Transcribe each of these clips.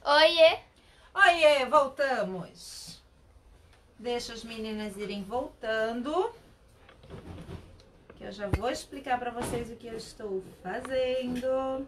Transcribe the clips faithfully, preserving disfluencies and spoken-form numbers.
Oiê! Oiê, voltamos. Deixa as meninas irem voltando, que eu já vou explicar para vocês o que eu estou fazendo.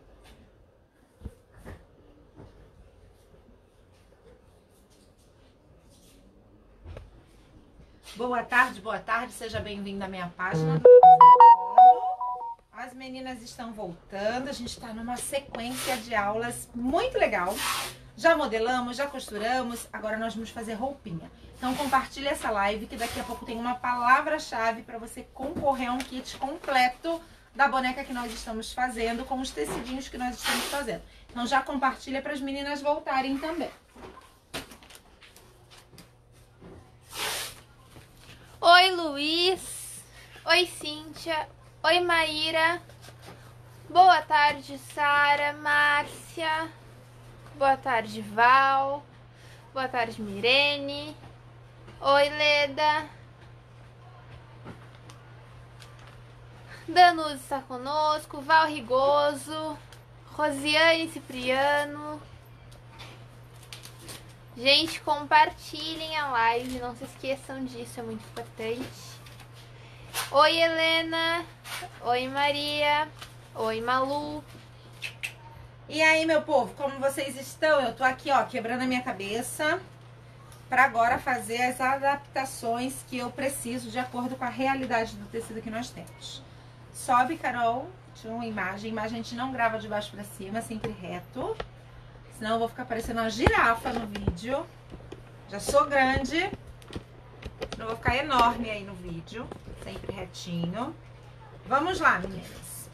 Boa tarde, boa tarde, seja bem-vindo à minha página do As meninas estão voltando, a gente está numa sequência de aulas muito legal. Já modelamos, já costuramos, agora nós vamos fazer roupinha. Então compartilha essa live que daqui a pouco tem uma palavra-chave para você concorrer a um kit completo da boneca que nós estamos fazendo, com os tecidinhos que nós estamos fazendo. Então já compartilha para as meninas voltarem também. Oi, Luiz! Oi, Cíntia! Oi, Maíra! Boa tarde, Sara, Márcia! Boa tarde, Val! Boa tarde, Mirene! Oi, Leda! Danuz está conosco, Val Rigoso, Rosiane Cipriano. Gente, compartilhem a live, não se esqueçam disso, é muito importante. Oi, Helena. Oi, Maria. Oi, Malu. E aí, meu povo, como vocês estão? Eu tô aqui, ó, quebrando a minha cabeça para agora fazer as adaptações que eu preciso de acordo com a realidade do tecido que nós temos. Sobe, Carol, tinha uma imagem. Imagem a gente não grava de baixo para cima, sempre reto. Senão eu vou ficar parecendo uma girafa no vídeo. Já sou grande. Eu vou ficar enorme aí no vídeo. Sempre retinho. Vamos lá, meninas.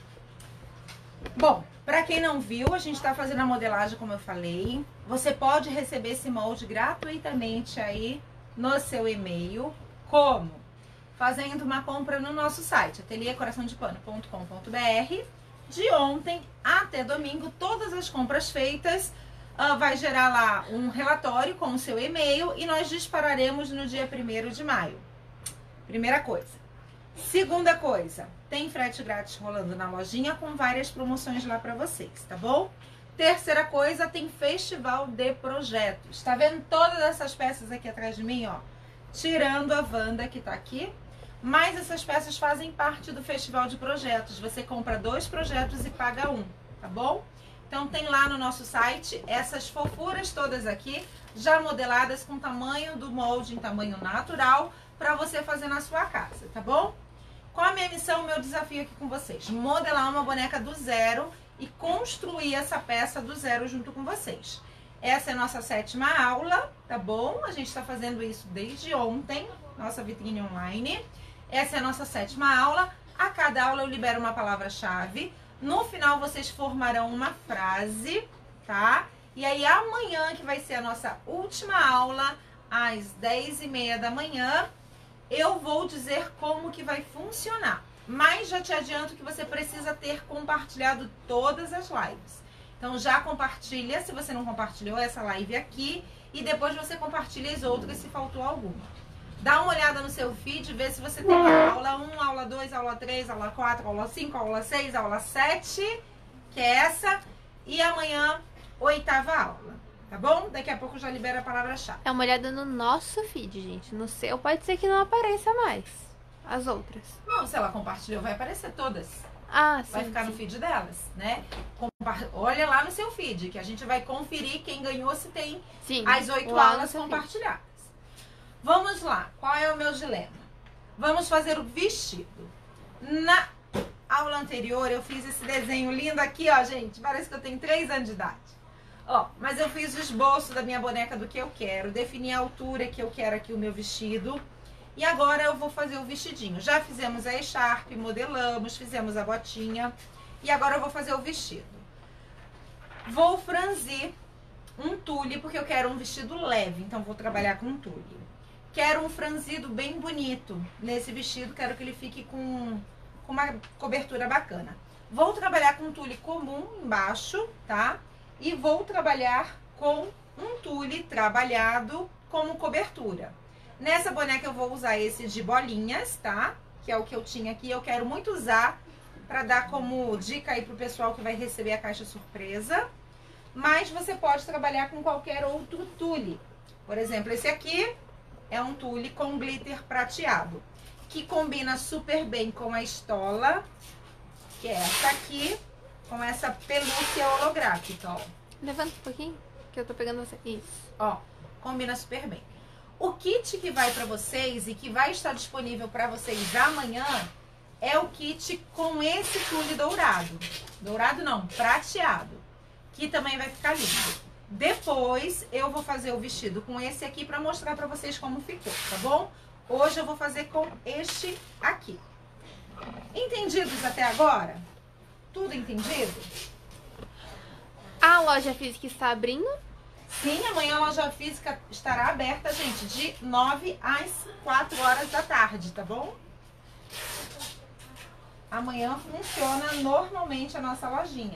Bom, pra quem não viu, a gente tá fazendo a modelagem, como eu falei. Você pode receber esse molde gratuitamente aí no seu e-mail. Como? Fazendo uma compra no nosso site, ateliê coração de pano ponto com ponto br. De ontem até domingo, todas as compras feitas... Uh, vai gerar lá um relatório com o seu e-mail e nós dispararemos no dia primeiro de maio. Primeira coisa. Segunda coisa, tem frete grátis rolando na lojinha com várias promoções lá pra vocês, tá bom? Terceira coisa, tem festival de projetos. Tá vendo todas essas peças aqui atrás de mim, ó? Tirando a Wanda que tá aqui. Mas essas peças fazem parte do festival de projetos. Você compra dois projetos e paga um, tá bom? Então tem lá no nosso site essas fofuras todas aqui, já modeladas com tamanho do molde em tamanho natural, para você fazer na sua casa, tá bom? Qual a minha missão, o meu desafio aqui com vocês? Modelar uma boneca do zero e construir essa peça do zero junto com vocês. Essa é a nossa sétima aula, tá bom? A gente está fazendo isso desde ontem, nossa vitrine online. Essa é a nossa sétima aula. A cada aula eu libero uma palavra-chave. No final, vocês formarão uma frase, tá? E aí, amanhã, que vai ser a nossa última aula, às dez e meia da manhã, eu vou dizer como que vai funcionar. Mas já te adianto que você precisa ter compartilhado todas as lives. Então, já compartilha, se você não compartilhou essa live aqui, e depois você compartilha as outras se faltou alguma. Dá uma olhada no seu feed, vê se você tem a aula um, aula dois, aula três, aula quatro, aula cinco, aula seis, aula sete, que é essa. E amanhã, oitava aula, tá bom? Daqui a pouco já libera a palavra-chave. Dá uma olhada no nosso feed, gente. No seu pode ser que não apareça mais as outras. Não, se ela compartilhou, vai aparecer todas. Ah, sim. Vai ficar sim. no feed delas, né? Compa- Olha lá no seu feed, que a gente vai conferir quem ganhou, se tem Sim, as oito lá no aulas seu feed. compartilhadas. Vamos lá, qual é o meu dilema? Vamos fazer o vestido. Na aula anterior eu fiz esse desenho lindo aqui, ó, gente. Parece que eu tenho três anos de idade. Ó, mas eu fiz o esboço da minha boneca do que eu quero. Defini a altura que eu quero aqui o meu vestido. E agora eu vou fazer o vestidinho. Já fizemos a echarpe, modelamos, fizemos a botinha. E agora eu vou fazer o vestido. Vou franzir um tule, porque eu quero um vestido leve. Então vou trabalhar com um tule. Quero um franzido bem bonito nesse vestido, quero que ele fique com, com uma cobertura bacana. Vou trabalhar com um tule comum embaixo, tá? E vou trabalhar com um tule trabalhado como cobertura. Nessa boneca eu vou usar esse de bolinhas, tá? Que é o que eu tinha aqui, eu quero muito usar para dar como dica aí pro pessoal que vai receber a caixa surpresa. mas você pode trabalhar com qualquer outro tule. Por exemplo, esse aqui é um tule com glitter prateado, que combina super bem com a estola, que é essa aqui, com essa pelúcia holográfica, ó. Levanta um pouquinho, que eu tô pegando você. Isso. Ó, combina super bem. O kit que vai pra vocês e que vai estar disponível pra vocês amanhã é o kit com esse tule dourado. Dourado não, prateado, que também vai ficar lindo. Depois eu vou fazer o vestido com esse aqui pra mostrar pra vocês como ficou, tá bom? Hoje eu vou fazer com este aqui. Entendidos até agora? Tudo entendido? A loja física está abrindo? Sim, amanhã a loja física estará aberta, gente, de nove às quatro horas da tarde, tá bom? Amanhã funciona normalmente a nossa lojinha.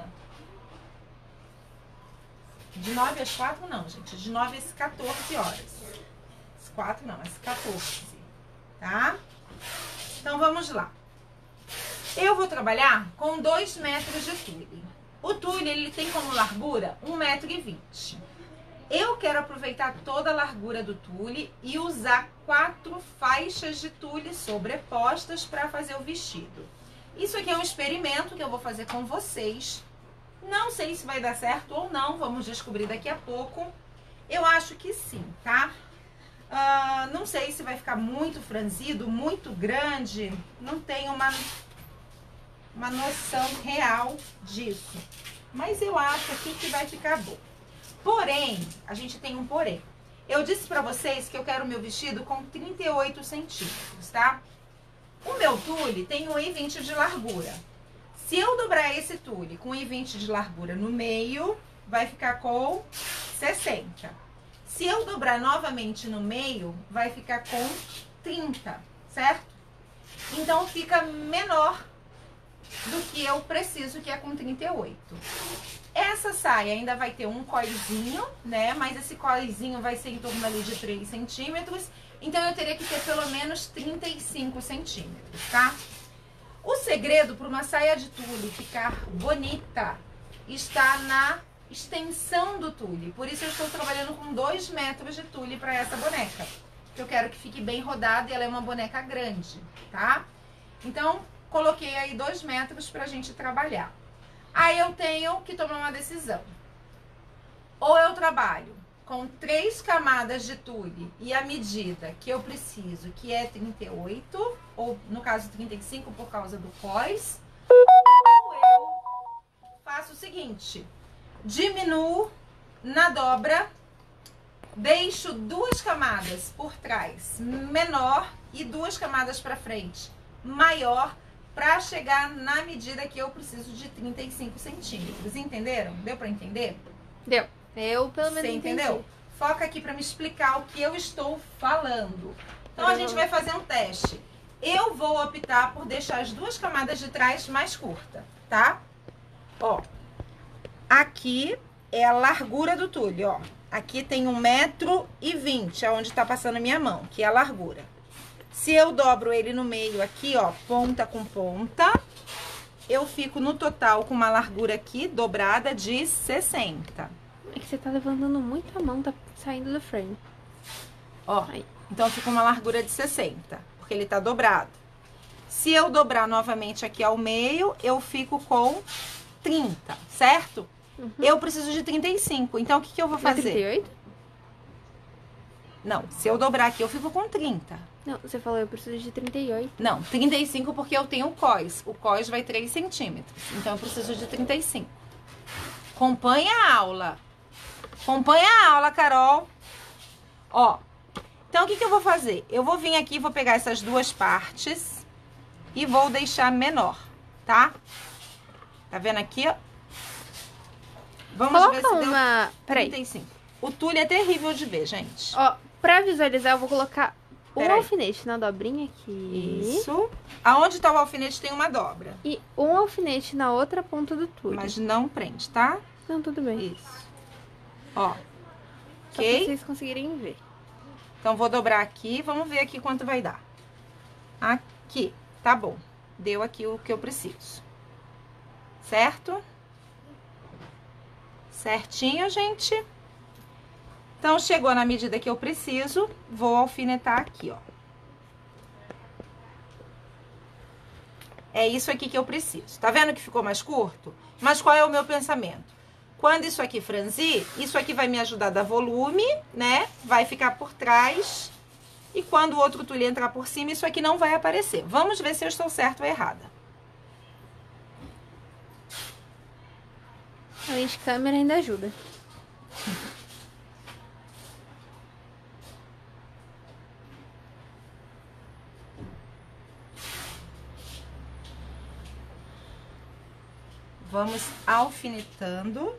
De nove às quatro não, gente. De nove às quatorze horas. Às quatro não, às quatorze. Tá? Então vamos lá. Eu vou trabalhar com dois metros de tule. O tule, ele tem como largura um metro e vinte. Eu quero aproveitar toda a largura do tule e usar quatro faixas de tule sobrepostas para fazer o vestido. Isso aqui é um experimento que eu vou fazer com vocês. Não sei se vai dar certo ou não, vamos descobrir daqui a pouco. Eu acho que sim, tá? Uh, não sei se vai ficar muito franzido, muito grande. Não tenho uma, uma noção real disso. Mas eu acho aqui que vai ficar bom. Porém, a gente tem um porém. Eu disse pra vocês que eu quero o meu vestido com trinta e oito centímetros, tá? O meu tule tem um e vinte de largura. Se eu dobrar esse tule com um e vinte de largura no meio, vai ficar com sessenta. Se eu dobrar novamente no meio, vai ficar com trinta, certo? Então fica menor do que eu preciso, que é com trinta e oito. Essa saia ainda vai ter um coizinho, né? Mas esse coizinho vai ser em torno ali de três centímetros. Então eu teria que ter pelo menos trinta e cinco centímetros, tá? O segredo para uma saia de tule ficar bonita está na extensão do tule. Por isso eu estou trabalhando com dois metros de tule para essa boneca. Porque eu quero que fique bem rodada e ela é uma boneca grande, tá? Então, coloquei aí dois metros pra gente trabalhar. Aí eu tenho que tomar uma decisão. Ou eu trabalho com três camadas de tule e a medida que eu preciso, que é trinta e oito, ou no caso trinta e cinco por causa do cós, ou eu faço o seguinte, diminuo na dobra, deixo duas camadas por trás menor e duas camadas para frente maior, para chegar na medida que eu preciso de trinta e cinco centímetros. Entenderam? Deu para entender? Deu. Eu pelo menos Você entendeu? entendi. Foca aqui para me explicar o que eu estou falando. Então a gente vai fazer um teste. Eu vou optar por deixar as duas camadas de trás mais curta, tá? Ó, aqui é a largura do tule, ó. Aqui tem um metro e vinte, é onde tá passando a minha mão, que é a largura. Se eu dobro ele no meio aqui, ó, ponta com ponta, eu fico no total com uma largura aqui dobrada de sessenta. É que você tá levantando muito a mão, tá saindo do frame. Ó, Aí. então fica uma largura de sessenta, porque ele tá dobrado. Se eu dobrar novamente aqui ao meio, eu fico com trinta, certo? Uhum. Eu preciso de trinta e cinco, então o que que eu vou fazer? trinta e oito? Não, se eu dobrar aqui, eu fico com trinta. Não, você falou eu preciso de trinta e oito. Não, trinta e cinco porque eu tenho o cós. O cós vai três centímetros, então eu preciso de trinta e cinco. Acompanha a aula. Acompanha a aula, Carol. Ó, então o que que eu vou fazer? Eu vou vir aqui, vou pegar essas duas partes e vou deixar menor, tá? Tá vendo aqui, ó? Vamos Coloca ver se uma... deu Peraí. trinta e cinco. O tule é terrível de ver, gente. Ó, pra visualizar, eu vou colocar um Peraí. alfinete na dobrinha aqui. Isso. Aonde tá o alfinete tem uma dobra. E um alfinete na outra ponta do tule. Mas não prende, tá? Não, tudo bem. Isso. Ó. Só Ok? pra vocês conseguirem ver. Então, vou dobrar aqui. Vamos ver aqui quanto vai dar. Aqui. Tá bom. Deu aqui o que eu preciso. Certo? Certinho, gente? Então, chegou na medida que eu preciso, vou alfinetar aqui, ó. É isso aqui que eu preciso. Tá vendo que ficou mais curto? Mas qual é o meu pensamento? Quando isso aqui franzir, isso aqui vai me ajudar a dar volume, né? Vai ficar por trás. E quando o outro tule entrar por cima, isso aqui não vai aparecer. Vamos ver se eu estou certa ou errada. A lente câmera ainda ajuda. Vamos alfinetando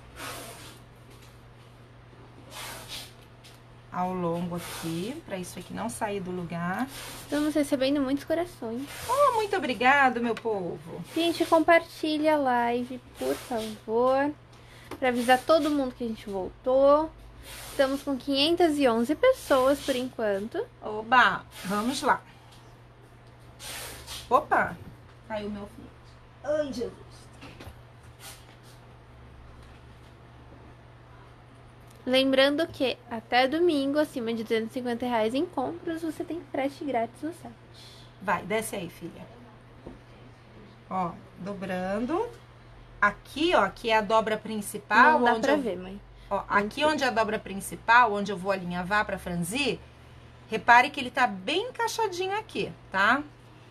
ao longo aqui, para isso aqui não sair do lugar. Estamos recebendo muitos corações. Oh, muito obrigado, meu povo. Gente, compartilha a live, por favor, para avisar todo mundo que a gente voltou. Estamos com quinhentas e onze pessoas por enquanto. Oba, vamos lá. Opa, caiu meu filho. Ai, Jesus. Lembrando que até domingo, acima de duzentos e cinquenta reais em compras, você tem frete grátis no site. Vai, desce aí, filha. Ó, dobrando. Aqui, ó, que é a dobra principal. Não dá onde pra eu... ver, mãe. Ó, aqui onde é a dobra principal, onde eu vou alinhavar pra franzir, repare que ele tá bem encaixadinho aqui, tá?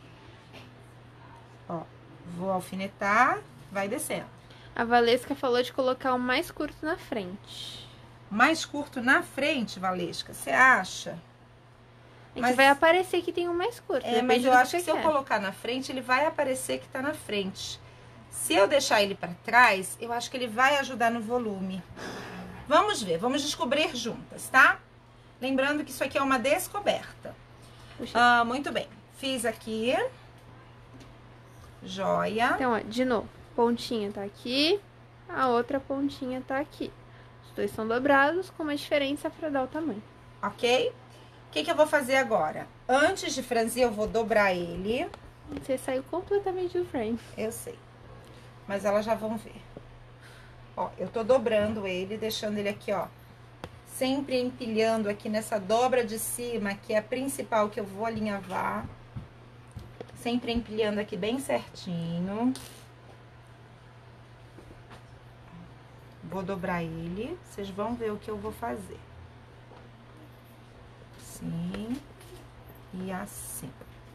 Ó, vou alfinetar, vai descendo. A Valesca falou de colocar o mais curto na frente. Mais curto na frente, Valesca, você acha? A gente Mas- vai aparecer que tem um mais curto. É, depende mas eu do acho você que se eu quer. colocar na frente, ele vai aparecer que tá na frente. Se eu deixar ele pra trás, eu acho que ele vai ajudar no volume. Vamos ver, vamos descobrir juntas, tá? Lembrando que isso aqui é uma descoberta. Puxa. Ah, muito bem. Fiz aqui. Joia. Então, ó, de novo, pontinha tá aqui, a outra pontinha tá aqui. Os dois são dobrados, com uma diferença para dar o tamanho. Ok? O que que eu vou fazer agora? Antes de franzir, eu vou dobrar ele. Você saiu completamente do frame. Eu sei. Mas elas já vão ver. Ó, eu tô dobrando ele, deixando ele aqui, ó. Sempre empilhando aqui nessa dobra de cima, que é a principal que eu vou alinhavar. Sempre empilhando aqui bem certinho. Vou dobrar ele. Vocês vão ver o que eu vou fazer. Assim. E assim.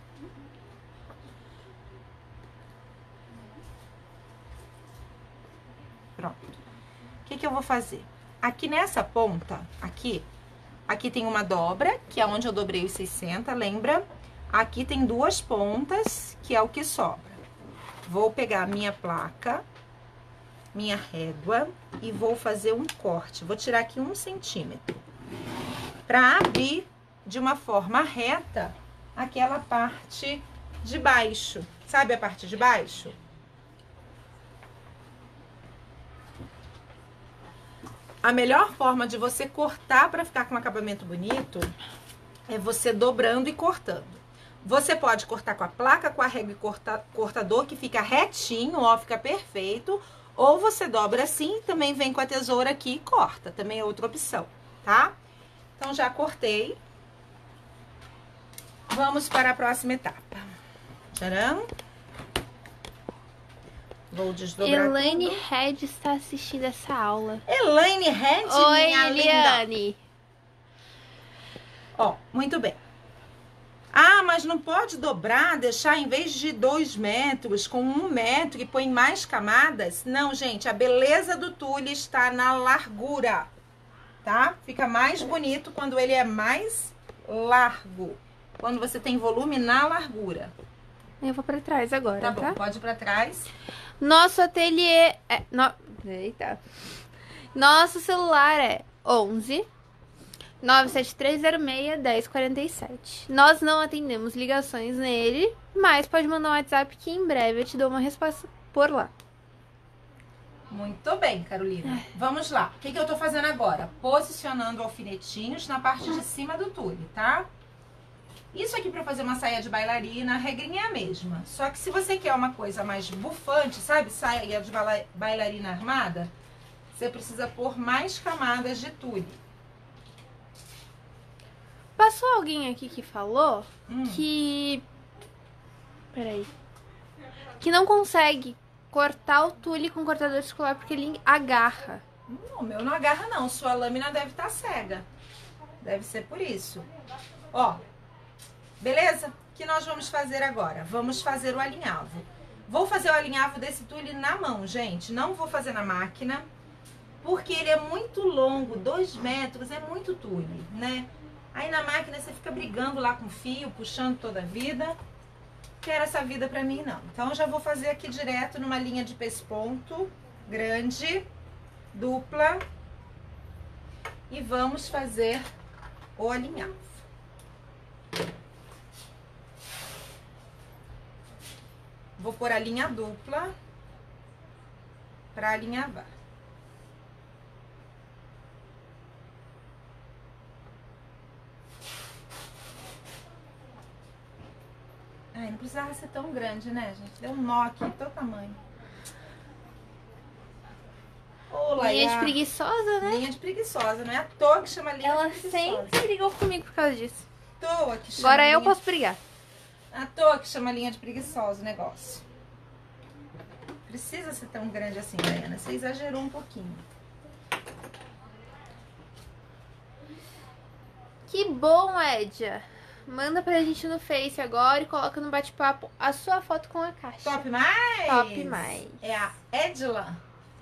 Pronto. O que que eu vou fazer? Aqui nessa ponta, aqui, aqui tem uma dobra, que é onde eu dobrei os sessenta, lembra? Aqui tem duas pontas, que é o que sobra. Vou pegar a minha placa, minha régua, e vou fazer um corte. Vou tirar aqui um centímetro. Pra abrir de uma forma reta aquela parte de baixo. Sabe a parte de baixo? A melhor forma de você cortar para ficar com um acabamento bonito é você dobrando e cortando. Você pode cortar com a placa, com a régua e corta, cortador, que fica retinho, ó, fica perfeito. Ou você dobra assim, também vem com a tesoura aqui e corta. Também é outra opção, tá? Então, já cortei. Vamos para a próxima etapa. Tcharam! Vou desdobrar Elaine tudo. Red está assistindo essa aula. Elaine Red, Oi, minha linda. Eliane. Ó, muito bem. Ah, mas não pode dobrar, deixar em vez de dois metros, com um metro e põe mais camadas? Não, gente, a beleza do tule está na largura, tá? Fica mais bonito quando ele é mais largo. Quando você tem volume na largura. Eu vou pra trás agora, Tá tá? bom, pode ir pra trás. Nosso ateliê é... No... Eita. Nosso celular é onze nove sete três zero seis, um zero quatro sete. Nós não atendemos ligações nele, mas pode mandar um WhatsApp que em breve eu te dou uma resposta por lá. Muito bem, Carolina. Vamos lá. O que, que eu tô fazendo agora? Posicionando alfinetinhos na parte de cima do tule, tá? Isso aqui pra fazer uma saia de bailarina, a regrinha é a mesma. Só que se você quer uma coisa mais bufante, sabe? Saia de baila- bailarina armada, você precisa pôr mais camadas de tule. Passou alguém aqui que falou Hum. que... Peraí. Que não consegue cortar o tule com cortador circular porque ele agarra. Não, o meu não agarra não, sua lâmina deve estar cega. Deve ser por isso. Ó, beleza? O que nós vamos fazer agora? Vamos fazer o alinhavo. Vou fazer o alinhavo desse tule na mão, gente. Não vou fazer na máquina, porque ele é muito longo, dois metros, é muito tule, né? Aí na máquina você fica brigando lá com o fio, puxando toda a vida. Quero essa vida pra mim, não. Então eu já vou fazer aqui direto numa linha de pesponto grande, dupla. E vamos fazer o alinhavo. Vou pôr a linha dupla para alinhavar. Ai, não precisava ser tão grande, né, gente? Deu um nó aqui, todo tamanho. Olá, Linha de preguiçosa, né? Linha de preguiçosa, não é à toa que chama linha Ela de preguiçosa. sempre brigou comigo por causa disso. À toa que chama Agora eu linha... posso brigar. À toa que chama linha de preguiçosa o negócio. Precisa ser tão grande assim, Daiana. Você exagerou um pouquinho. Que bom, Edja. Manda pra gente no Face agora e coloca no bate-papo a sua foto com a caixa. Top mais? Top mais. É a Edila.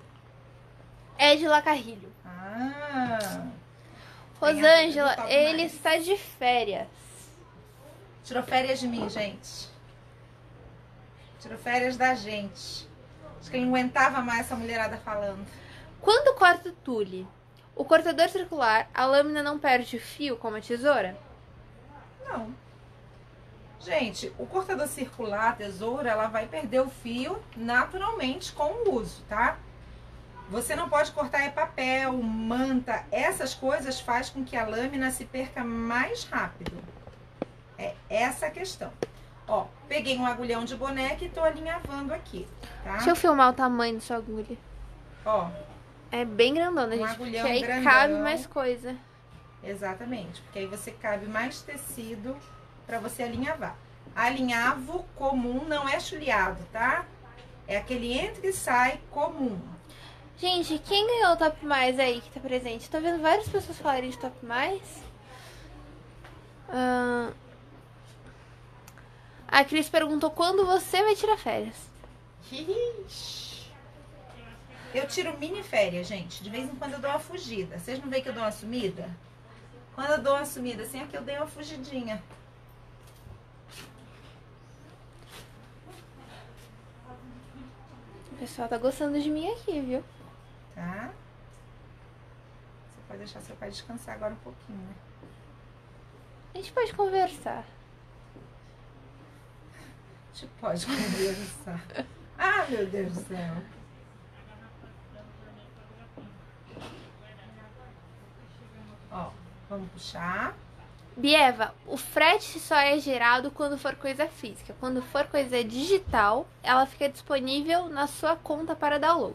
Edila Carrilho. Ah. Rosângela, Top ele mais. está de férias. Tirou férias de mim, gente. Tirou férias da gente. Acho que ele não aguentava mais essa mulherada falando. Quando corta o tule, o cortador circular, a lâmina não perde fio como a tesoura? Não. Gente, o cortador circular, a tesoura, ela vai perder o fio naturalmente com o uso, tá? Você não pode cortar é papel, manta, essas coisas faz com que a lâmina se perca mais rápido. É essa a questão. Ó, peguei um agulhão de boneca e tô alinhavando aqui, tá? Deixa eu filmar o tamanho da sua agulha. Ó, É bem grandona, Um gente, agulhão porque aí grandão. cabe mais coisa. exatamente, porque aí você cabe mais tecido pra você alinhavar. Alinhavo comum não é chuleado, tá? É aquele entra e sai comum. Gente, quem ganhou o Top Mais aí que tá presente? Tô vendo várias pessoas falarem de Top Mais. Ah, a Cris perguntou quando você vai tirar férias. Ixi. Eu tiro mini férias, gente. De vez em quando eu dou uma fugida. Vocês não veem que eu dou uma sumida? Quando eu dou uma sumida assim, é que eu dei uma fugidinha. O pessoal tá gostando de mim aqui, viu? Tá? Você pode deixar seu pai descansar agora um pouquinho, né? A gente pode conversar. A gente pode conversar. Ah, meu Deus do céu. Ó, vamos puxar. Bieva, o frete só é gerado quando for coisa física. Quando for coisa digital, ela fica disponível na sua conta para download.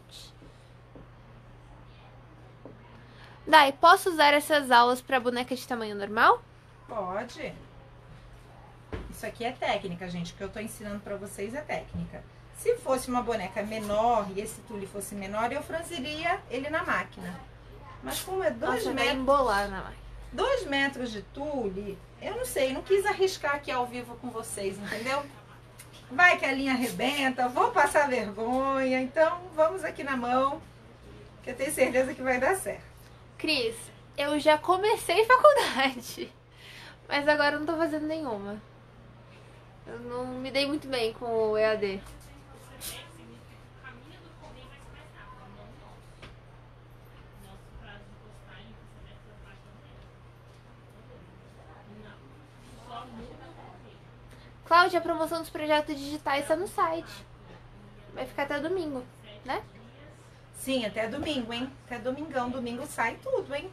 Dai, posso usar essas aulas para boneca de tamanho normal? Pode. Isso aqui é técnica, gente. O que eu tô ensinando pra vocês é técnica. Se fosse uma boneca menor e esse tule fosse menor, eu franziria ele na máquina. Mas como é dois Nossa, vai metros, embolar na máquina. dois metros de tule, eu não sei, não quis arriscar aqui ao vivo com vocês, entendeu? Vai que a linha arrebenta, vou passar vergonha, então vamos aqui na mão, que eu tenho certeza que vai dar certo. Cris, eu já comecei faculdade, mas agora eu não tô fazendo nenhuma. Eu não me dei muito bem com o E A D. Cláudia, a promoção dos projetos digitais está no site. Vai ficar até domingo, né? Sim, até domingo, hein? Até domingão, domingo sai tudo, hein?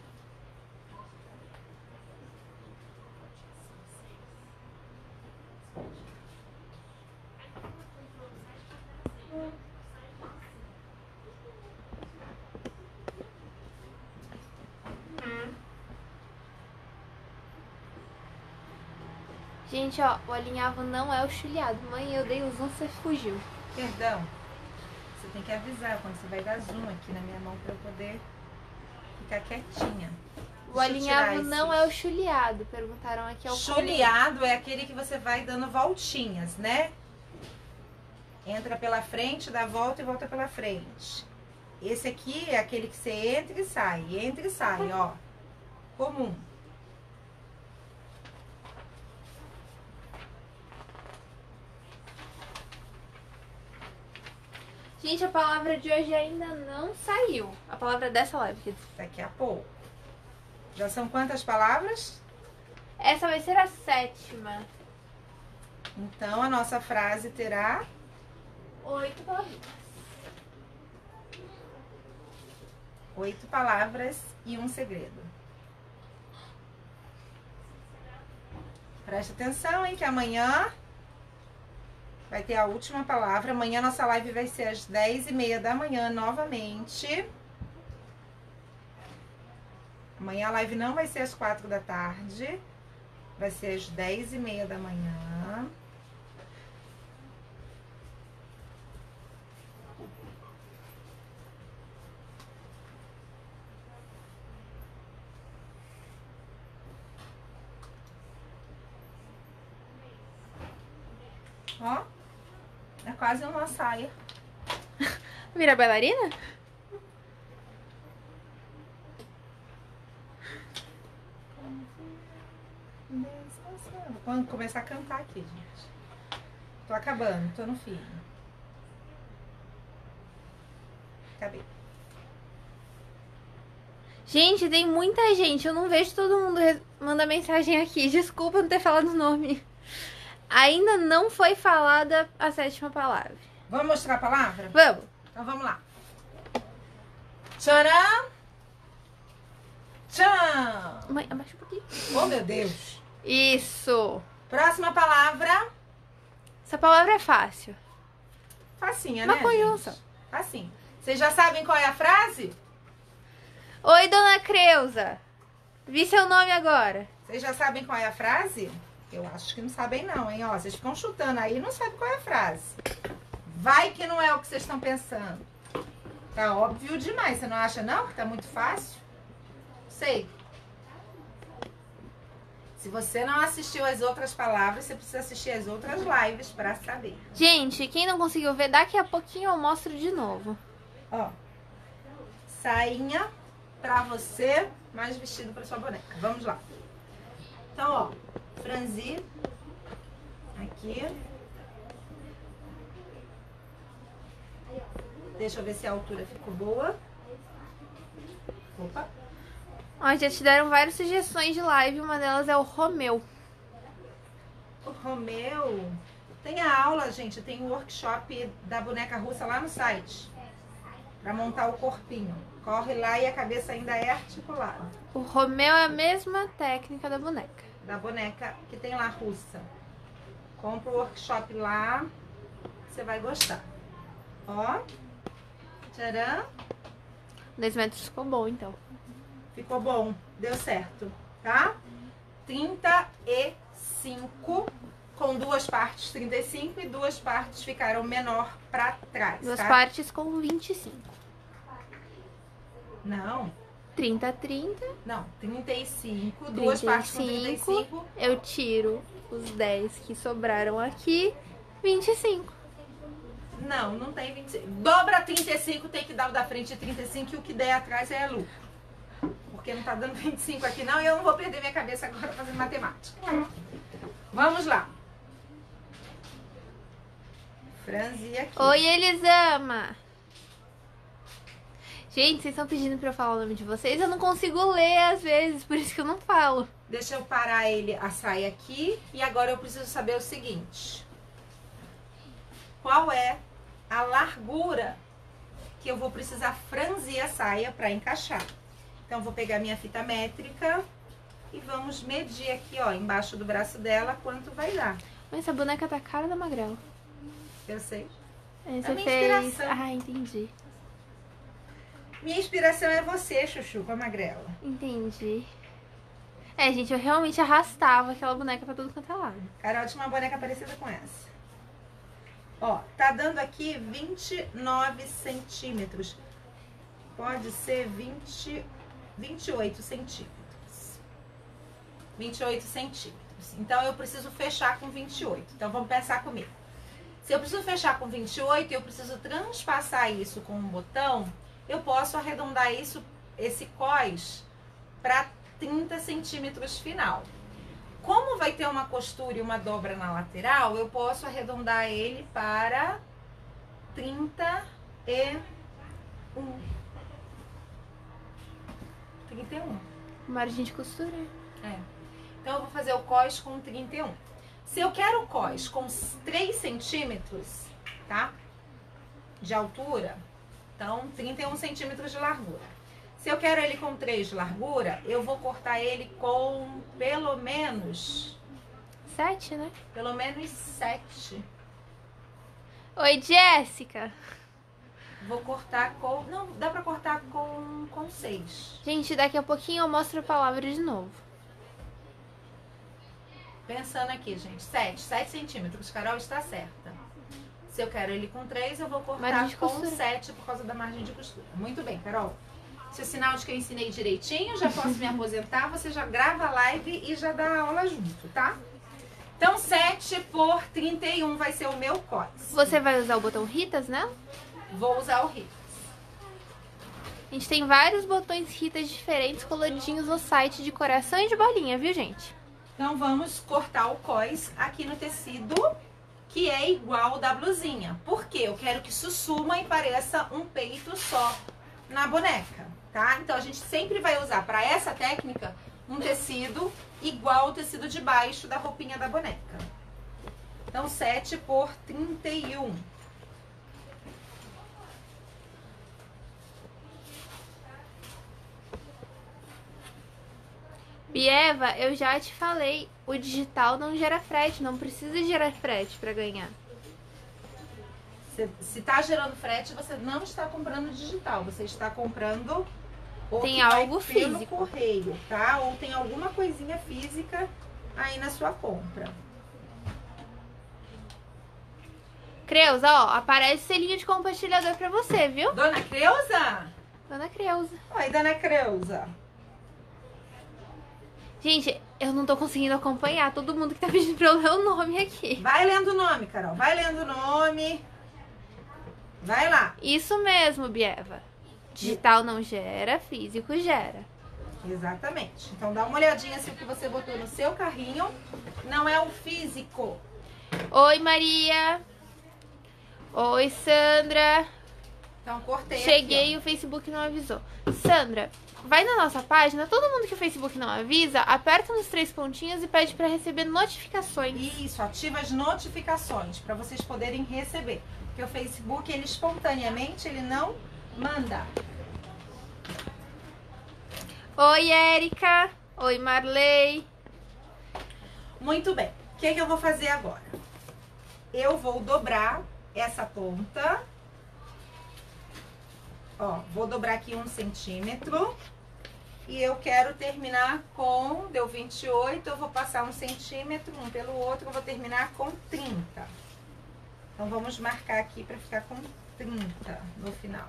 Gente, ó, o alinhavo não é o chuleado. Mãe, eu dei o zoom, você fugiu. Perdão. Você tem que avisar quando você vai dar zoom aqui na minha mão pra eu poder ficar quietinha. O alinhavo não é o chuleado. Perguntaram aqui ao chuleado é aquele que você vai dando voltinhas, né? Entra pela frente, dá volta e volta pela frente. Esse aqui é aquele que você entra e sai, entra e sai, ó. Comum. Gente, a palavra de hoje ainda não saiu. A palavra dessa live, quer dizer. Daqui a pouco. Já são quantas palavras? Essa vai ser a sétima. Então, a nossa frase terá... Oito palavras. Oito palavras e um segredo. Presta atenção, hein, que amanhã vai ter a última palavra. Amanhã nossa live vai ser às dez e meia da manhã novamente. Amanhã a live não vai ser às quatro da tarde. Vai ser às dez e meia da manhã. Ó, é quase uma saia. Vira bailarina? Vamos começar a cantar aqui, gente. Tô acabando, tô no fim. Acabei. Gente, tem muita gente. Eu não vejo todo mundo mandar mensagem aqui. Desculpa não ter falado o nome. Ainda não foi falada a sétima palavra. Vamos mostrar a palavra? Vamos. Então vamos lá. Tcharam! Tcham! Mãe, abaixa um pouquinho. Oh, meu Deus. Isso. Próxima palavra. Essa palavra é fácil. Facinha, Uma né, conjunção. gente? Facinho. Vocês já sabem qual é a frase? Oi, dona Creuza. Vi seu nome agora. Vocês já sabem qual é a frase? Eu acho que não sabem não, hein? Ó, vocês ficam chutando aí e não sabem qual é a frase. Vai que não é o que vocês estão pensando. Tá óbvio demais, você não acha não? Que tá muito fácil? Sei. Se você não assistiu as outras palavras, você precisa assistir as outras lives pra saber. Gente, quem não conseguiu ver, daqui a pouquinho eu mostro de novo. Ó, sainha pra você, mais vestido pra sua boneca. Vamos lá. Então, ó, franzi aqui. Deixa eu ver se a altura ficou boa. Opa. Ó, já te deram várias sugestões de live. Uma delas é o Romeu. O Romeu. Tem a aula, gente. Tem um workshop da boneca russa lá no site. Pra montar o corpinho. Corre lá e a cabeça ainda é articulada. O Romeu é a mesma técnica da boneca. Da boneca que tem lá russa. Compra o workshop lá. Você vai gostar. Ó. Tcharam. Dois metros ficou bom, então. Ficou bom. Deu certo. Tá? trinta e cinco. Com duas partes trinta e cinco e duas partes ficaram menor pra trás. Duas tá? partes com vinte e cinco. Não. trinta, trinta. Não. trinta e cinco. Duas partes com trinta e cinco. Eu tiro os dez que sobraram aqui. vinte e cinco. Não, não tem vinte e cinco. Dobra trinta e cinco, tem que dar o da frente trinta e cinco e o que der atrás é lucro. Porque não tá dando vinte e cinco aqui não e eu não vou perder minha cabeça agora fazendo matemática. Vamos lá. Franzi aqui. Oi, Elisama. Gente, vocês estão pedindo pra eu falar o nome de vocês? Eu não consigo ler às vezes, por isso que eu não falo. Deixa eu parar ele, a saia aqui. E agora eu preciso saber o seguinte. Qual é a largura que eu vou precisar franzir a saia para encaixar? Então, vou pegar minha fita métrica e vamos medir aqui, ó, embaixo do braço dela, quanto vai dar. Mas essa boneca tá cara da Magrela. Eu sei. Aí É você minha fez... inspiração. Ah, entendi. Minha inspiração é você, Chuchu, com a magrela. Entendi. É, gente, eu realmente arrastava aquela boneca pra tudo quanto é lado. Carol tinha uma boneca parecida com essa. Ó, tá dando aqui vinte e nove centímetros. Pode ser vinte, vinte e oito centímetros. vinte e oito centímetros. Então, eu preciso fechar com vinte e oito. Então, vamos pensar comigo. Se eu preciso fechar com vinte e oito e eu preciso transpassar isso com um botão, eu posso arredondar isso, esse cós para trinta centímetros final. Como vai ter uma costura e uma dobra na lateral, eu posso arredondar ele para trinta e um. trinta e um. Margem de costura. É. Então, eu vou fazer o cós com trinta e um. Se eu quero o cós com três centímetros, tá? De altura, então trinta e um centímetros de largura. Se eu quero ele com três de largura, eu vou cortar ele com pelo menos... Sete, né? Pelo menos sete. Oi, Jéssica. Vou cortar com... Não, dá pra cortar com, com seis. Gente, daqui a pouquinho eu mostro a palavra de novo. Pensando aqui, gente. sete, sete centímetros. Carol está certa. Se eu quero ele com três, eu vou cortar com sete por causa da margem de costura. Muito bem, Carol. Esse é sinal de que eu ensinei direitinho. Já posso me aposentar. Você já grava a live e já dá aula junto, tá? Então, sete por trinta e um vai ser o meu cós. Você vai usar o botão Ritas, né? Vou usar o Ritas. A gente tem vários botões Ritas diferentes coloridinhos no site de coração e de bolinha, viu, gente? Então, vamos cortar o cós aqui no tecido que é igual da blusinha. Por quê? Eu quero que isso suma e pareça um peito só na boneca, tá? Então, a gente sempre vai usar para essa técnica um tecido igual ao tecido de baixo da roupinha da boneca. Então, sete por trinta e um. Bieva, eu já te falei, o digital não gera frete, não precisa gerar frete para ganhar. Se, se tá gerando frete, você não está comprando digital, você está comprando ou tem que algo vai pelo físico, correio, tá? Ou tem alguma coisinha física aí na sua compra. Creuza, ó, aparece selinho de compartilhador pra você, viu? Dona Creuza? Dona Creuza. Oi, Dona Creuza. Gente, eu não tô conseguindo acompanhar todo mundo que tá pedindo pra eu ler o nome aqui. Vai lendo o nome, Carol. Vai lendo o nome. Vai lá. Isso mesmo, Bieva. Digital não gera, físico gera. Exatamente. Então dá uma olhadinha se o que você botou no seu carrinho não é o físico. Oi, Maria. Oi, Sandra. Então cortei. Cheguei aqui, e o Facebook não avisou. Sandra, vai na nossa página, todo mundo que o Facebook não avisa, aperta nos três pontinhos e pede para receber notificações. Isso, ativa as notificações para vocês poderem receber. Porque o Facebook, ele espontaneamente, ele não manda. Oi, Érica. Oi, Marley. Muito bem. O que, que eu vou fazer agora? Eu vou dobrar essa ponta. Ó, vou dobrar aqui um centímetro. E eu quero terminar com, deu vinte e oito, eu vou passar um centímetro, um pelo outro, eu vou terminar com trinta. Então, vamos marcar aqui para ficar com trinta no final.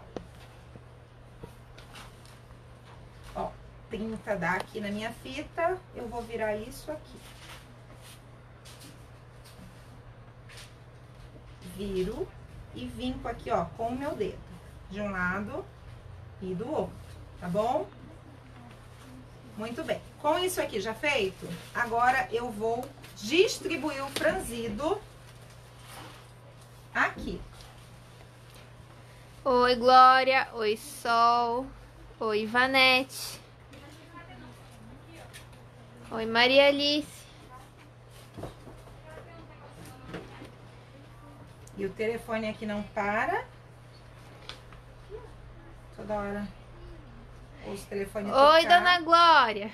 Ó, trinta dá aqui na minha fita, eu vou virar isso aqui. Viro e vinco aqui, ó, com o meu dedo. De um lado e do outro, tá bom? Muito bem. Com isso aqui já feito, agora eu vou distribuir o franzido aqui. Oi, Glória. Oi, Sol. Oi, Ivanete. Oi, Maria Alice. E o telefone aqui não para. Toda hora. Os telefones Oi, tocar. Dona Glória.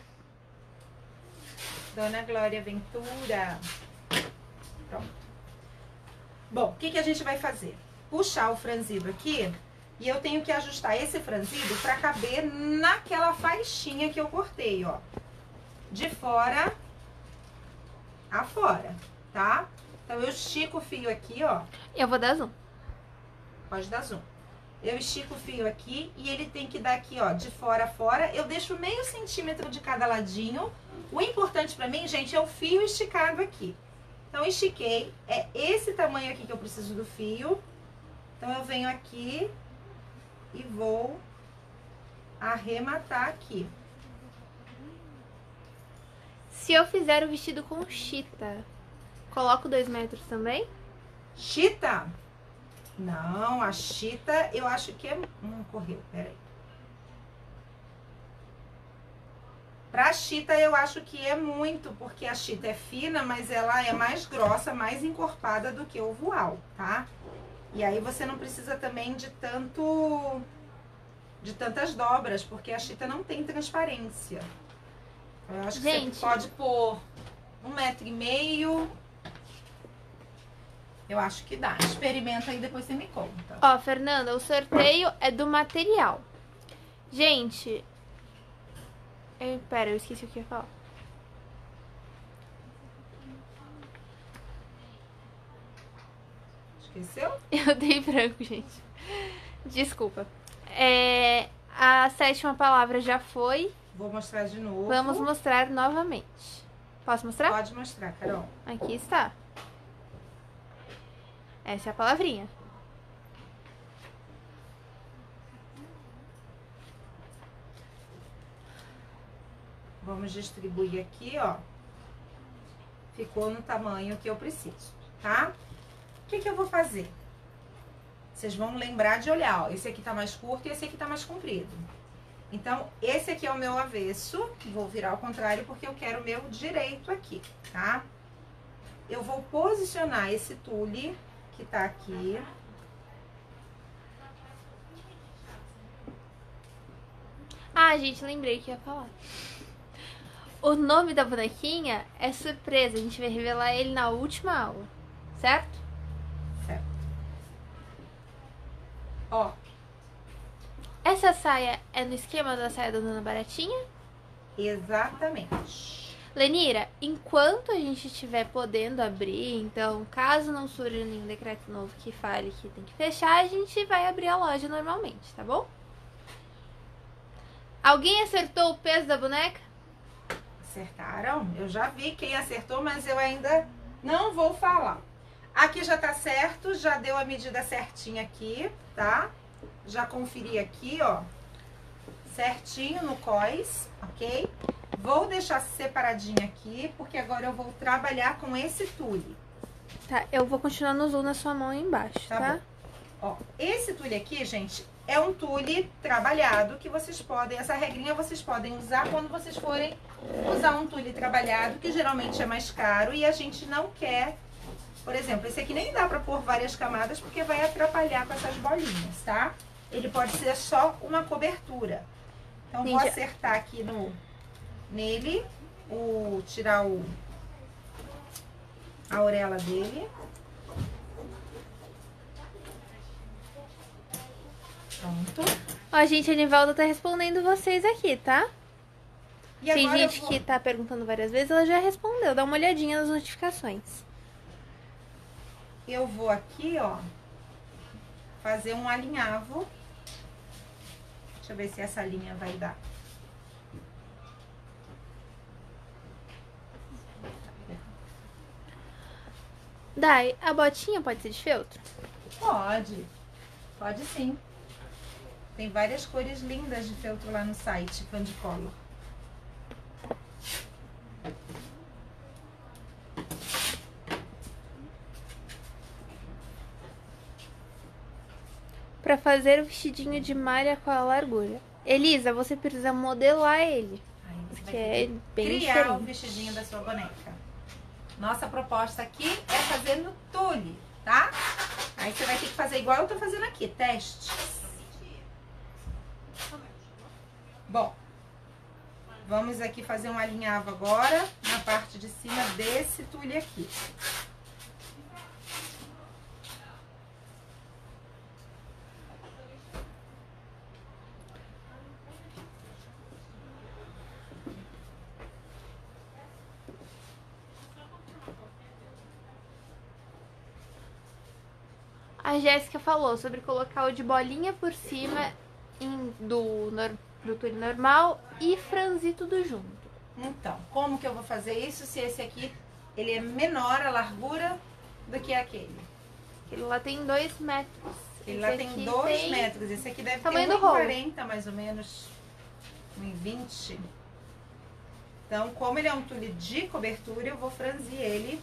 Dona Glória Ventura. Pronto. Bom, o que, que a gente vai fazer? Puxar o franzido aqui. E eu tenho que ajustar esse franzido para caber naquela faixinha que eu cortei, ó. de fora a fora, tá? Então, eu estico o fio aqui, ó. Eu vou dar zoom. Pode dar zoom. Eu estico o fio aqui e ele tem que dar aqui, ó, de fora a fora. Eu deixo meio centímetro de cada ladinho. O importante pra mim, gente, é o fio esticado aqui. Então, estiquei. É esse tamanho aqui que eu preciso do fio. Então, eu venho aqui e vou arrematar aqui. Se eu fizer o vestido com chita, coloco dois metros também? Chita? Não, a chita eu acho que é... Não correu, peraí. Pra chita eu acho que é muito, porque a chita é fina, mas ela é mais grossa, mais encorpada do que o voal, tá? E aí você não precisa também de tanto... de tantas dobras, porque a chita não tem transparência. Eu acho que Gente, você pode pôr um metro e meio. Eu acho que dá. Experimenta aí, depois você me conta. Ó, Fernanda, o sorteio é do material. Gente... Eu, pera, eu esqueci o que eu ia falar. Esqueceu? Eu dei branco, gente. Desculpa. É, a sétima palavra já foi. Vou mostrar de novo. Vamos mostrar novamente. Posso mostrar? Pode mostrar, Carol. Aqui está. Essa é a palavrinha. Vamos distribuir aqui, ó. Ficou no tamanho que eu preciso, tá? O que que eu vou fazer? Vocês vão lembrar de olhar, ó. Esse aqui tá mais curto e esse aqui tá mais comprido. Então, esse aqui é o meu avesso. Vou virar ao contrário porque eu quero o meu direito aqui, tá? Eu vou posicionar esse tule que tá aqui. Ah, gente, lembrei que ia falar. O nome da bonequinha é surpresa. A gente vai revelar ele na última aula. Certo? Certo. Ó. Essa saia é no esquema da saia da Dona Baratinha? Exatamente. Lenira, enquanto a gente estiver podendo abrir, então, caso não surja nenhum decreto novo que fale que tem que fechar, a gente vai abrir a loja normalmente, tá bom? Alguém acertou o peso da boneca? Acertaram? Eu já vi quem acertou, mas eu ainda não vou falar. Aqui já tá certo, já deu a medida certinha aqui, tá? Já conferi aqui, ó, certinho no cós, ok? Vou deixar separadinho aqui, porque agora eu vou trabalhar com esse tule. Tá, eu vou continuar no zoom na sua mão aí embaixo, tá? Tá bom. Ó, esse tule aqui, gente, é um tule trabalhado que vocês podem, essa regrinha vocês podem usar quando vocês forem usar um tule trabalhado, que geralmente é mais caro e a gente não quer, por exemplo, esse aqui nem dá pra pôr várias camadas porque vai atrapalhar com essas bolinhas, tá? Ele pode ser só uma cobertura. Então, vou acertar aqui no, nele, o, tirar o, a orelha dele. Pronto. Ó, gente, a Nivalda tá respondendo vocês aqui, tá? E Tem agora gente eu vou... que tá perguntando várias vezes, ela já respondeu. Dá uma olhadinha nas notificações. Eu vou aqui, ó, fazer um alinhavo. Deixa eu ver se essa linha vai dar. Dai, a botinha pode ser de feltro? Pode. Pode sim. Tem várias cores lindas de feltro lá no site, Candicolor. Pra fazer o vestidinho de malha com a largura. Elisa, você precisa modelar ele. Aí você vai Que ter é que bem criar diferente. o vestidinho da sua boneca. Nossa proposta aqui é fazer no tule, tá? Aí você vai ter que fazer igual eu tô fazendo aqui, testes. Bom, vamos aqui fazer um alinhavo agora na parte de cima desse tule aqui. A Jéssica falou sobre colocar o de bolinha por cima em, do, nor, do tule normal e franzir tudo junto. Então, como que eu vou fazer isso se esse aqui, ele é menor a largura do que aquele? Ele lá tem dois metros. Ele lá tem dois metros. Esse aqui deve ter um tamanho do e rolo. quarenta mais ou menos. um e vinte. Então, como ele é um tule de cobertura, eu vou franzir ele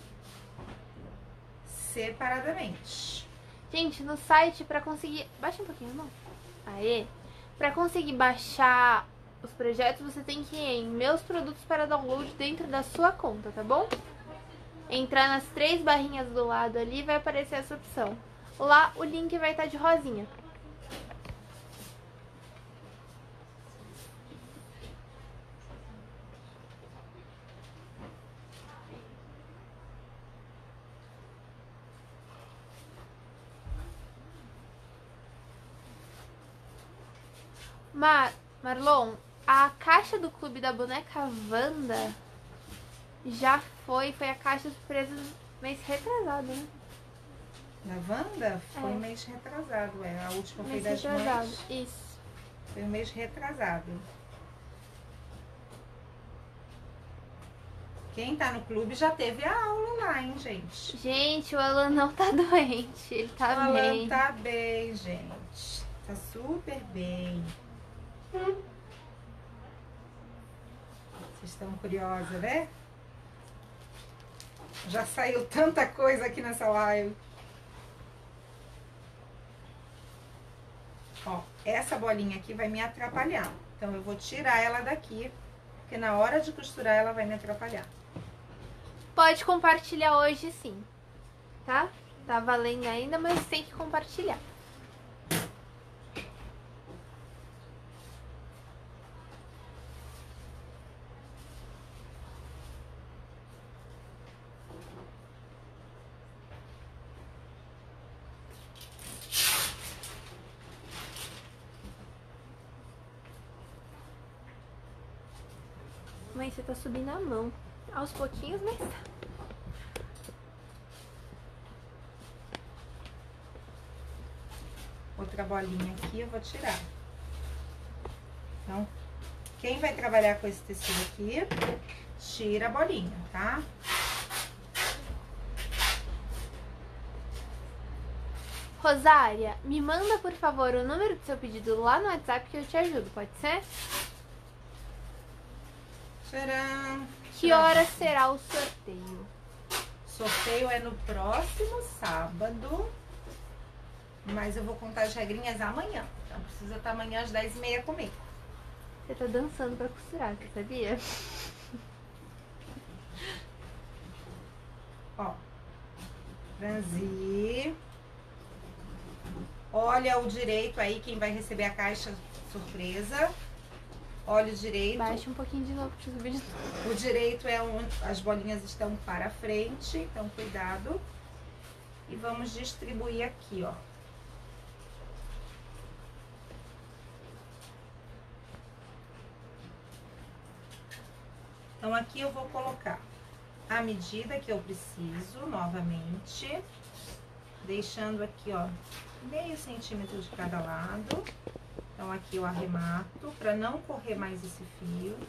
separadamente. Gente, no site, pra conseguir... Baixa um pouquinho, irmão. Aê. Pra conseguir baixar os projetos, você tem que ir em meus produtos para download dentro da sua conta, tá bom? Entrar nas três barrinhas do lado ali, vai aparecer essa opção. Lá, o link vai estar de rosinha. Mar Marlon, a caixa do clube da boneca Wanda já foi, foi a caixa surpresa mês retrasado, né? Na Wanda foi É. mês retrasado, é. A última foi Mês das retrasado, mães. isso. Foi um mês retrasado. Quem tá no clube já teve a aula lá, hein, gente? Gente, o Alan não tá doente, ele tá o Alan bem. tá bem, gente. Tá super bem. Vocês estão curiosas, né? Já saiu tanta coisa aqui nessa live. Ó, essa bolinha aqui vai me atrapalhar. Então, eu vou tirar ela daqui, porque na hora de costurar ela vai me atrapalhar. Pode compartilhar hoje sim, tá? Tá valendo ainda, mas tem que compartilhar. Mãe, você tá subindo a mão. Aos pouquinhos, mas tá. Outra bolinha aqui eu vou tirar. Então, quem vai trabalhar com esse tecido aqui, tira a bolinha, tá? Rosária, me manda, por favor, o número do seu pedido lá no WhatsApp que eu te ajudo, pode ser? Tcharam! Que hora será o sorteio? Sorteio é no próximo sábado, mas eu vou contar as regrinhas amanhã. Então precisa estar amanhã às dez e meia comigo. Você tá dançando pra costurar, você sabia? Ó, franzi. Olha o direito aí, quem vai receber a caixa surpresa. Olha o direito. Baixa um pouquinho de novo pra subir de novo. O direito é onde as bolinhas estão para frente, então cuidado. E vamos distribuir aqui, ó. Então aqui eu vou colocar a medida que eu preciso, novamente. Deixando aqui, ó, meio centímetro de cada lado. Então, aqui eu arremato, para não correr mais esse fio.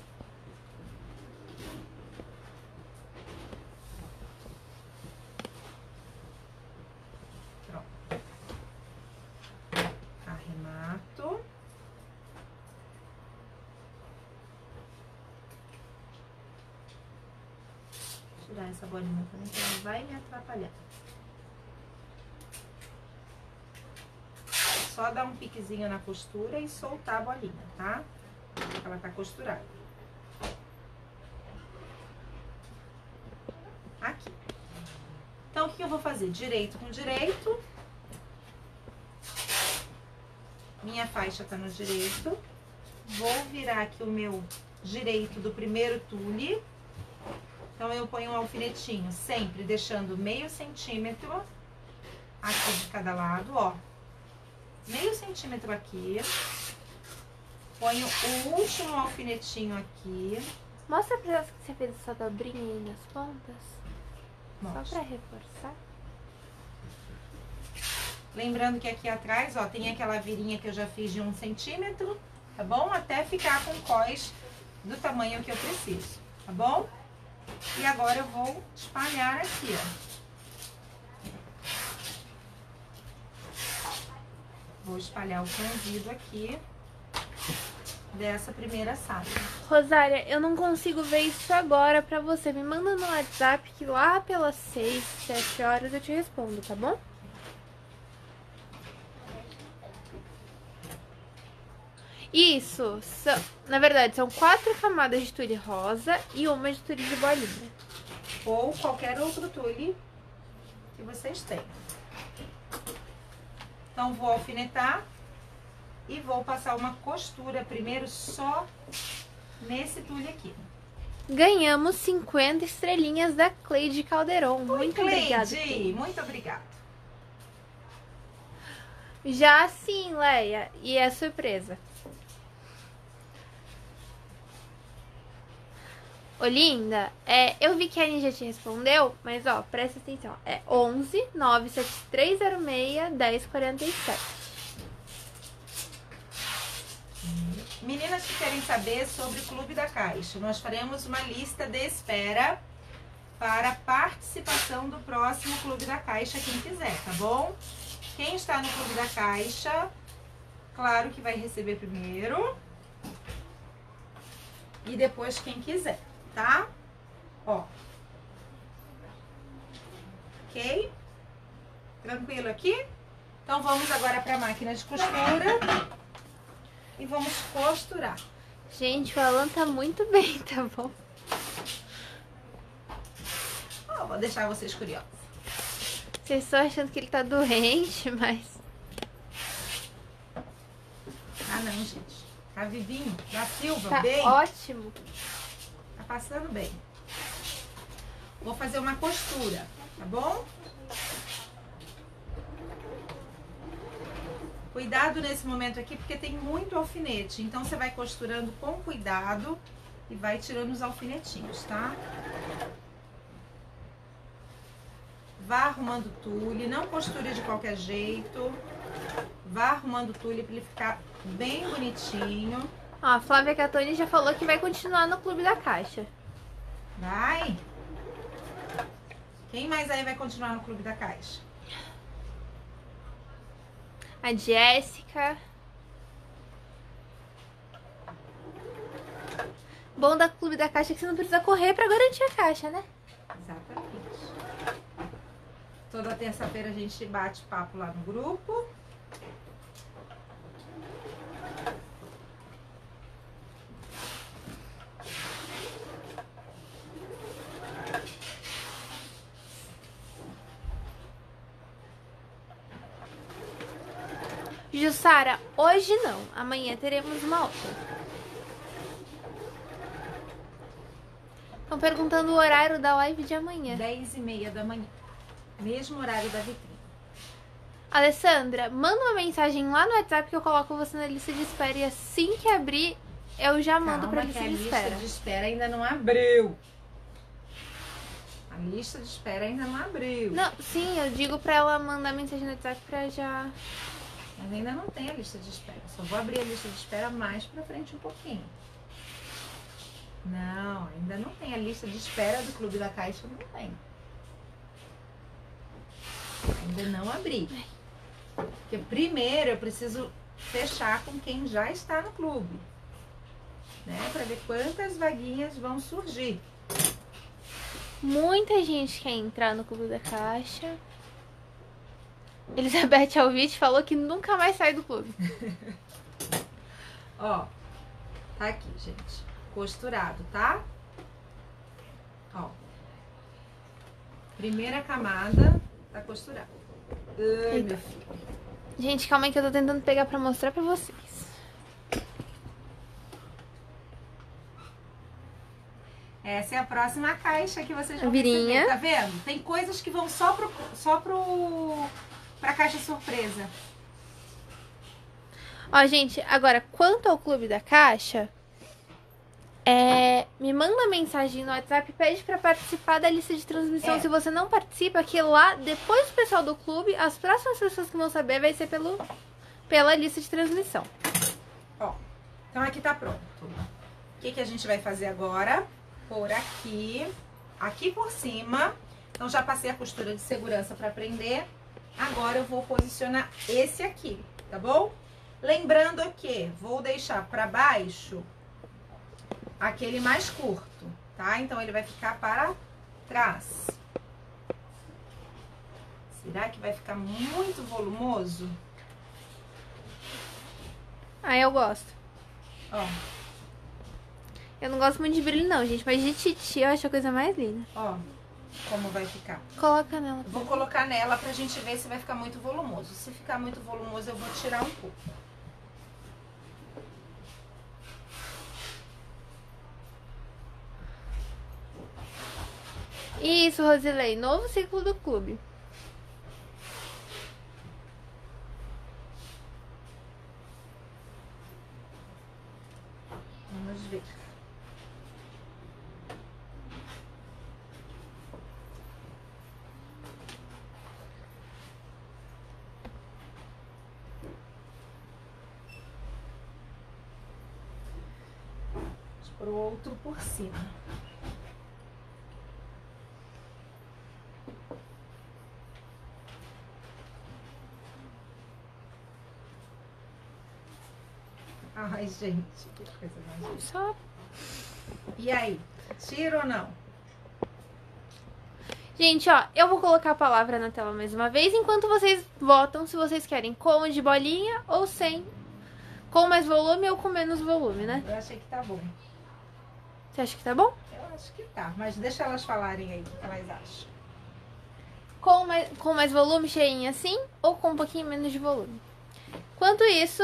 Pronto. Arremato. Vou tirar essa bolinha também, que ela vai me atrapalhar. Só dar um piquezinho na costura e soltar a bolinha, tá? Ela tá costurada. Aqui. Então, o que eu vou fazer? Direito com direito. Minha faixa tá no direito. Vou virar aqui o meu direito do primeiro tule. Então, eu ponho um alfinetinho, sempre deixando meio centímetro aqui de cada lado, ó. Meio centímetro aqui. Ponho o último alfinetinho aqui. Mostra pra elas que você fez essa dobrinha aí nas pontas. Mostra. Só pra reforçar. Lembrando que aqui atrás, ó, tem aquela virinha que eu já fiz de um centímetro, tá bom? Até ficar com cós do tamanho que eu preciso, tá bom? E agora eu vou espalhar aqui, ó. Vou espalhar o franzido aqui dessa primeira saia. Rosária, eu não consigo ver isso agora pra você. Me manda no WhatsApp que lá pelas seis, sete horas eu te respondo, tá bom? Isso, são, na verdade, são quatro camadas de tule rosa e uma de tule de bolinha. Ou qualquer outro tule que vocês tenham. Então, vou alfinetar e vou passar uma costura primeiro só nesse tule aqui. Ganhamos cinquenta estrelinhas da Cleide Calderon. Oi, muito Cleide, obrigada. Cleide. Muito obrigada. Já sim, Leia. E é surpresa. Ô, linda, é, eu vi que a Anny já te respondeu, mas ó, presta atenção. É onze, nove sete três zero seis, dez quarenta e sete. Meninas que querem saber sobre o Clube da Caixa, nós faremos uma lista de espera para participação do próximo Clube da Caixa, quem quiser, tá bom? Quem está no Clube da Caixa, claro que vai receber primeiro. E depois quem quiser, tá? Ó. Ok? Tranquilo aqui? Então vamos agora para a máquina de costura. E vamos costurar. Gente, o Alan tá muito bem, tá bom? Oh, vou deixar vocês curiosos. Vocês estão achando que ele tá doente, mas... Ah, não, gente. Tá vivinho. Da Silva, tá bem. ótimo. Tá passando bem. Vou fazer uma costura, tá bom? Cuidado nesse momento aqui, porque tem muito alfinete. Então, você vai costurando com cuidado e vai tirando os alfinetinhos, tá? Vá arrumando tule, não costure de qualquer jeito. Vá arrumando tule pra ele ficar bem bonitinho. Ó, a Flávia Catoni já falou que vai continuar no Clube da Caixa. Vai! Quem mais aí vai continuar no Clube da Caixa? A Jéssica. Bom da Clube da Caixa é que você não precisa correr pra garantir a caixa, né? Exatamente. Toda terça-feira a gente bate papo lá no grupo. Jussara, hoje não. Amanhã teremos uma outra. Estão perguntando o horário da live de amanhã. dez e meia da manhã. Mesmo horário da vitrine. Alessandra, manda uma mensagem lá no WhatsApp que eu coloco você na lista de espera. E assim que abrir, eu já mando Calma, pra que lista a de lista espera. de espera ainda não abriu. A lista de espera ainda não abriu. Não, sim, eu digo pra ela mandar mensagem no WhatsApp pra já... Mas ainda não tem a lista de espera. Só vou abrir a lista de espera mais pra frente um pouquinho. Não, ainda não tem a lista de espera do Clube da Caixa, não tem. Ainda não abri. Porque primeiro eu preciso fechar com quem já está no clube, né? Pra ver quantas vaguinhas vão surgir. Muita gente quer entrar no Clube da Caixa. Elizabeth Alvite falou que nunca mais sai do clube. Ó, tá aqui, gente. Costurado, tá? Ó. Primeira camada tá costurada. Ai, meu filho. Gente, calma aí que eu tô tentando pegar pra mostrar pra vocês. Essa é a próxima caixa que vocês vão Virinha. receber, tá vendo? Tem coisas que vão só pro, só pro, pra caixa surpresa. Ó, gente, agora, quanto ao Clube da Caixa, é... é, me manda mensagem no WhatsApp, pede pra participar da lista de transmissão. É. Se você não participa, que lá, depois do pessoal do clube, as próximas pessoas que vão saber vai ser pelo, pela lista de transmissão. Ó, então aqui tá pronto. O que que a gente vai fazer agora? Por aqui, aqui por cima. Então já passei a costura de segurança pra prender. Agora eu vou posicionar esse aqui, tá bom? Lembrando que vou deixar pra baixo aquele mais curto, tá? Então ele vai ficar para trás. Será que vai ficar muito volumoso? Ah, eu gosto. Ó, Eu não gosto muito de brilho não, gente, mas de titi eu acho a coisa mais linda. ó, como vai ficar. Coloca nela. Vou colocar nela pra gente ver se vai ficar muito volumoso. Se ficar muito volumoso, eu vou tirar um pouco. Isso, Rosilei, novo ciclo do clube. Vamos ver. Vamos pro outro por cima. Ai, gente, que coisa mais linda. Só. E aí, tira ou não? Gente, ó, eu vou colocar a palavra na tela mais uma vez, enquanto vocês votam se vocês querem com de bolinha ou sem. Com mais volume ou com menos volume, né? Eu achei que tá bom. Você acha que tá bom? Eu acho que tá, mas deixa elas falarem aí o que elas acham. Com mais, com mais volume, cheinha assim, ou com um pouquinho menos de volume. Enquanto isso...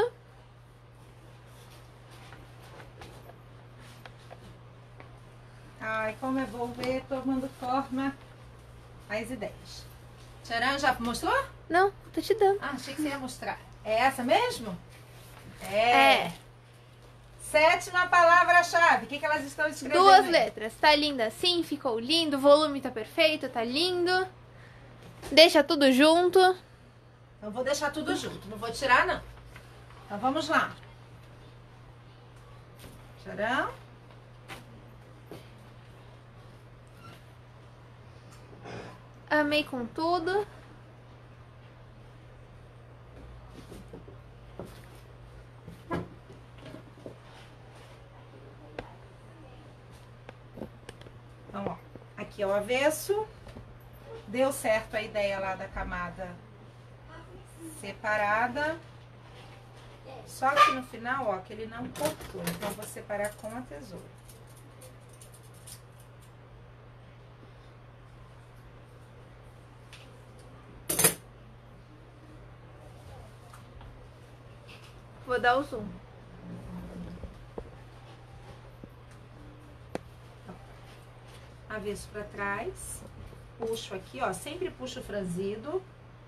Ai, como é bom ver tomando forma as ideias. Tcharam, já mostrou? Não, tô te dando. Ah, achei que você ia mostrar. É essa mesmo? É. É. Sétima palavra-chave. O que, que elas estão escrevendo? Duas aí? letras. Tá linda assim, ficou lindo, o volume tá perfeito, tá lindo. Deixa tudo junto. Então vou deixar tudo junto, não vou tirar não. Então vamos lá. Tcharam. Amei com tudo. Então, ó, aqui é o avesso. Deu certo a ideia lá da camada separada. Só que no final, ó, que ele não cortou. Então, eu vou separar com a tesoura. Vou dar o zoom. Avesso pra trás. Puxo aqui, ó. Sempre puxo franzido.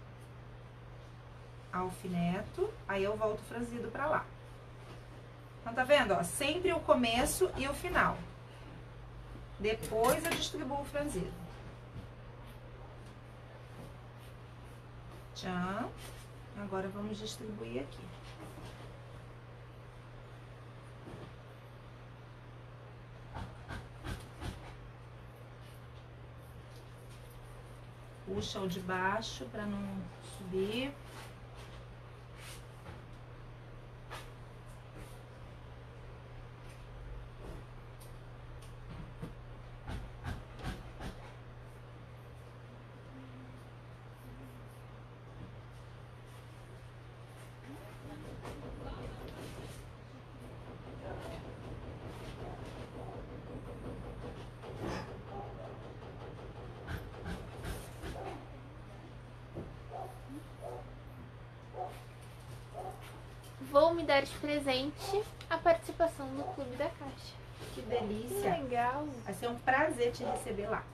Alfineto. Aí eu volto franzido pra lá. Então, tá vendo, ó? Sempre o começo e o final. Depois eu distribuo o franzido. Tchau. Agora vamos distribuir aqui. Puxa o de baixo para não subir. Vou me dar de presente a participação no Clube da Caixa. Que delícia. Legal. Vai ser um prazer te receber lá.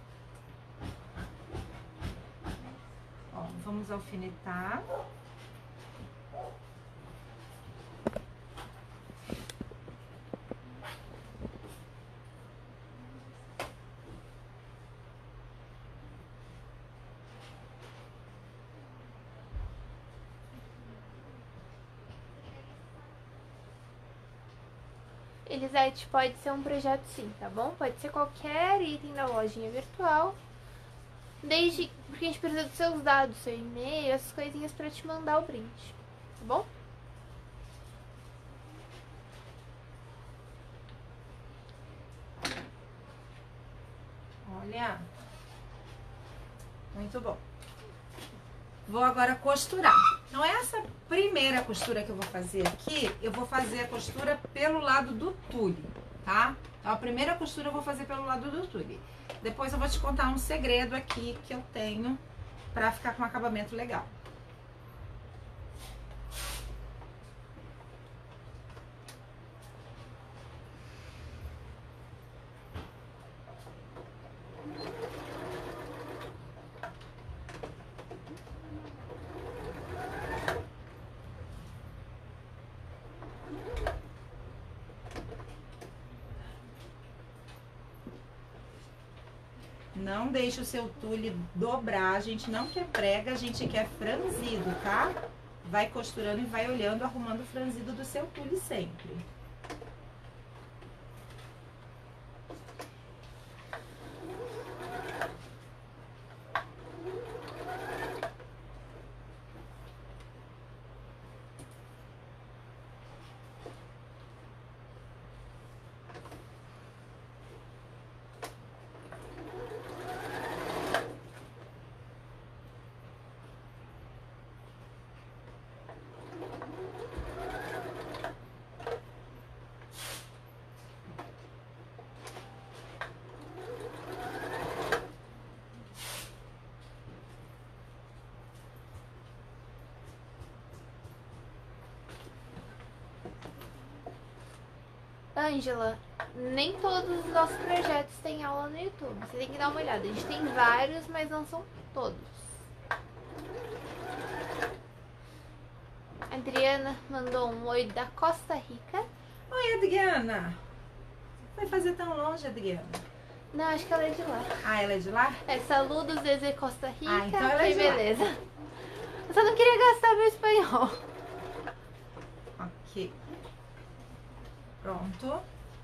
Ó, vamos alfinetar. Elisete, pode ser um projeto sim, tá bom? Pode ser qualquer item da lojinha virtual. Desde porque a gente precisa dos seus dados, seu e-mail, essas coisinhas pra te mandar o brinde, tá bom? Olha, muito bom. Vou agora costurar. Então essa primeira costura que eu vou fazer aqui, eu vou fazer a costura pelo lado do tule, tá? Então a primeira costura eu vou fazer pelo lado do tule. Depois eu vou te contar um segredo aqui que eu tenho pra ficar com um acabamento legal. Não deixe o seu tule dobrar, a gente não quer prega, a gente quer franzido, tá? Vai costurando e vai olhando, arrumando o franzido do seu tule sempre. Ângela, nem todos os nossos projetos têm aula no YouTube. Você tem que dar uma olhada. A gente tem vários, mas não são todos. A Adriana mandou um oi da Costa Rica. Oi, Adriana. Vai fazer tão longe, Adriana? Não, acho que ela é de lá. Ah, ela é de lá? É, saludos desde Costa Rica. Ah, então ela é que de lá. beleza. Eu só não queria gastar meu espanhol. Ok. Pronto.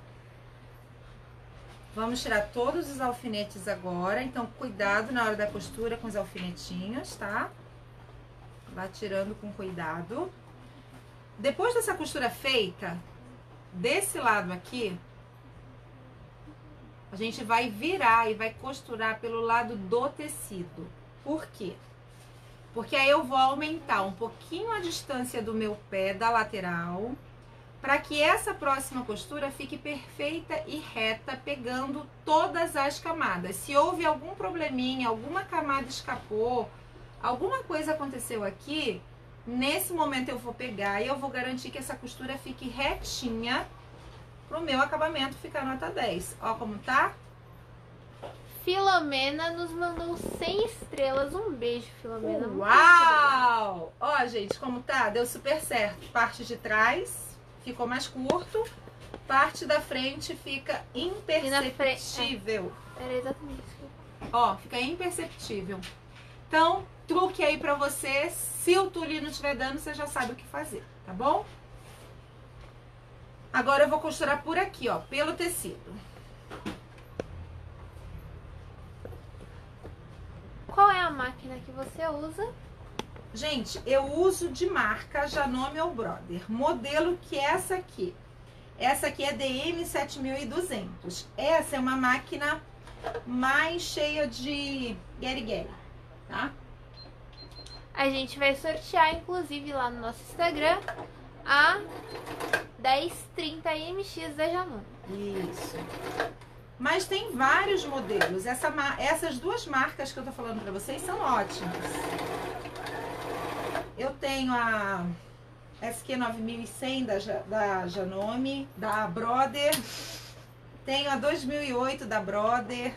Vamos tirar todos os alfinetes agora. Então, cuidado na hora da costura com os alfinetinhos, tá? Vá tirando com cuidado. Depois dessa costura feita, desse lado aqui, a gente vai virar e vai costurar pelo lado do tecido. Por quê? Porque aí eu vou aumentar um pouquinho a distância do meu pé da lateral, para que essa próxima costura fique perfeita e reta, pegando todas as camadas. Se houve algum probleminha, alguma camada escapou, alguma coisa aconteceu aqui, nesse momento eu vou pegar e eu vou garantir que essa costura fique retinha pro meu acabamento ficar nota dez. Ó como tá. Filomena nos mandou cem estrelas. Um beijo, Filomena. Uau! Ó, gente, como tá? Deu super certo. Parte de trás ficou mais curto, parte da frente fica imperceptível. É, era exatamente isso. Ó, fica imperceptível. Então, truque aí pra você. Se o tule não estiver dando, você já sabe o que fazer, tá bom? Agora eu vou costurar por aqui, ó, pelo tecido. Qual é a máquina que você usa? Gente, eu uso de marca Janome ou Brother. Modelo que é essa aqui. Essa aqui é D M sete mil e duzentos. Essa é uma máquina mais cheia de gueri-gueri, tá? A gente vai sortear, inclusive, lá no nosso Instagram, a dez trinta M X da Janome. Isso. Mas tem vários modelos. Essa, essas duas marcas que eu tô falando pra vocês são ótimas. Eu tenho a S Q nove mil e cem da, da Janome, da Brother. Tenho a dois mil e oito da Brother.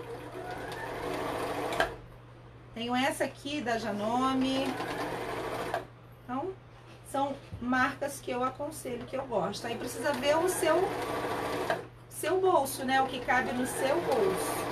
Tenho essa aqui da Janome. Então, são marcas que eu aconselho, que eu gosto. Aí precisa ver o seu, seu bolso, né? O que cabe no seu bolso.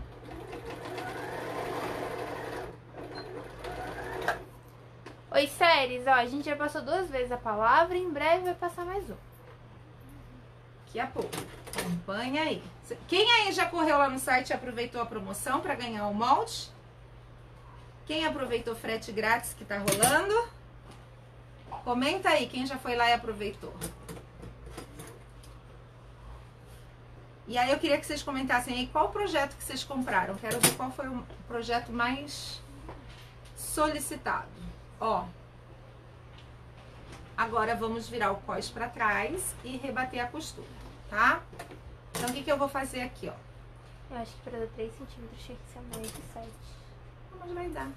Oi, Sé, mulheres, ó, a gente já passou duas vezes a palavra, em breve vai passar mais uma. Daqui a pouco. Acompanha aí. Quem aí já correu lá no site e aproveitou a promoção para ganhar o molde? Quem aproveitou frete grátis que tá rolando? Comenta aí quem já foi lá e aproveitou. E aí eu queria que vocês comentassem aí qual projeto que vocês compraram. Quero ver qual foi o projeto mais solicitado. Ó. Agora vamos virar o cós para trás e rebater a costura, tá? Então o que que eu vou fazer aqui, ó? Eu acho que para dar três centímetros tinha que ser mais de sete. Mas vai dar.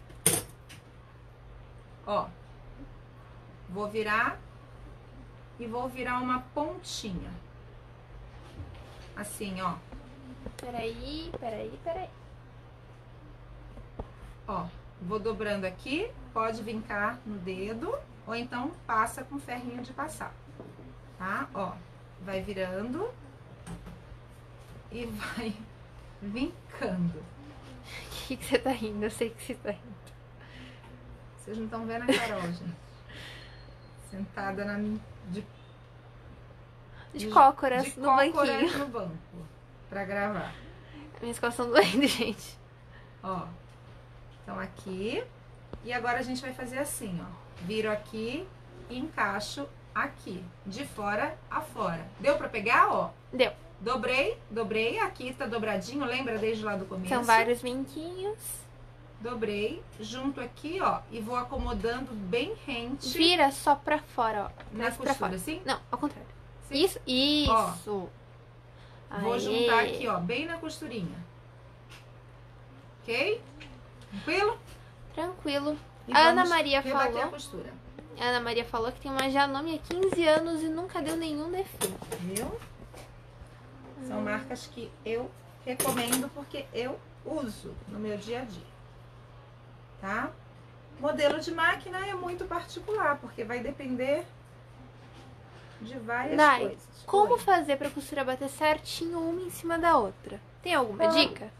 Ó. Vou virar e vou virar uma pontinha. Assim, ó. Peraí, peraí, peraí. Ó, vou dobrando aqui, pode vincar no dedo, ou então passa com ferrinho de passar, tá? Ó, vai virando e vai vincando. O que, que você tá rindo? Eu sei que você tá rindo. Vocês não estão vendo a Carol, gente. Sentada na, de, De cócoras de no cócoras banquinho. no banco, pra gravar. Minhas costas estão doendo, gente. Ó, então aqui. E agora a gente vai fazer assim, ó. Viro aqui e encaixo aqui, de fora a fora. Deu pra pegar, ó? Deu. Dobrei, dobrei. Aqui tá dobradinho, lembra desde lá do começo? São vários vinquinhos. Dobrei, junto aqui, ó. E vou acomodando bem rente. Vira só pra fora, ó. Na Mais pra costura, fora. assim? Não, ao contrário. Sim. Isso, isso. Vou Aê. juntar aqui, ó, bem na costurinha. Ok? Tranquilo? Tranquilo. E A Ana vamos Maria rebater falou. a costura. A Ana Maria falou que tem uma Janome há quinze anos e nunca deu nenhum defeito. Viu? São Hum. marcas que eu recomendo porque eu uso no meu dia a dia. Tá? Modelo de máquina é muito particular, porque vai depender de várias Dai, coisas. como Oi. fazer pra costura bater certinho uma em cima da outra? Tem alguma Ah. dica?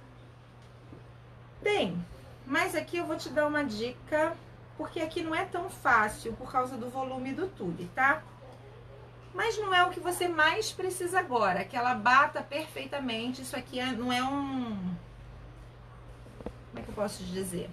Tem, mas aqui eu vou te dar uma dica, porque aqui não é tão fácil por causa do volume do tule, tá? Mas não é o que você mais precisa agora, que ela bata perfeitamente. Isso aqui é- não é um... Como é que eu posso dizer?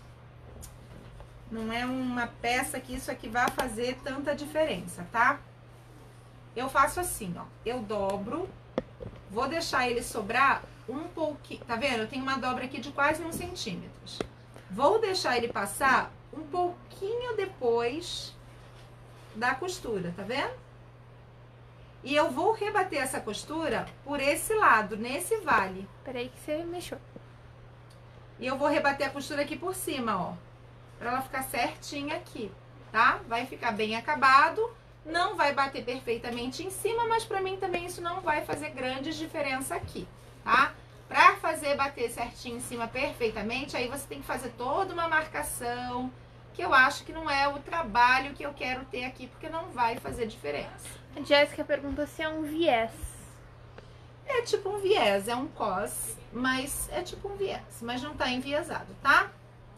Não é uma peça que isso aqui vai fazer tanta diferença, tá? Eu faço assim, ó. Eu dobro, vou deixar ele sobrar um pouquinho. Tá vendo? Eu tenho uma dobra aqui de quase um centímetro. Vou deixar ele passar um pouquinho depois da costura, tá vendo? E eu vou rebater essa costura por esse lado, nesse vale. Peraí que você mexeu. E eu vou rebater a costura aqui por cima, ó. Pra ela ficar certinha aqui, tá? Vai ficar bem acabado. Não vai bater perfeitamente em cima, mas pra mim também isso não vai fazer grande diferença aqui, tá? Pra fazer bater certinho em cima perfeitamente, aí você tem que fazer toda uma marcação, que eu acho que não é o trabalho que eu quero ter aqui, porque não vai fazer diferença. A Jéssica perguntou se é um viés. É tipo um viés, é um cos, mas é tipo um viés, mas não tá enviesado, tá?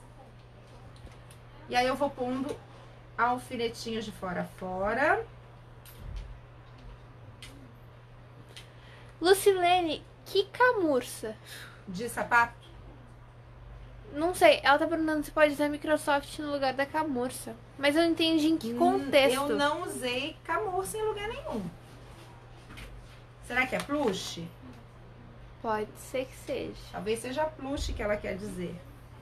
E aí eu vou pondo alfinetinhos de fora a fora. Lucilene, que camurça? De sapato. Não sei, ela tá perguntando se pode usar Microsoft no lugar da camurça. Mas eu não entendi em que contexto. Eu não usei camurça em lugar nenhum. Será que é plush? Pode ser que seja. Talvez seja plush que ela quer dizer.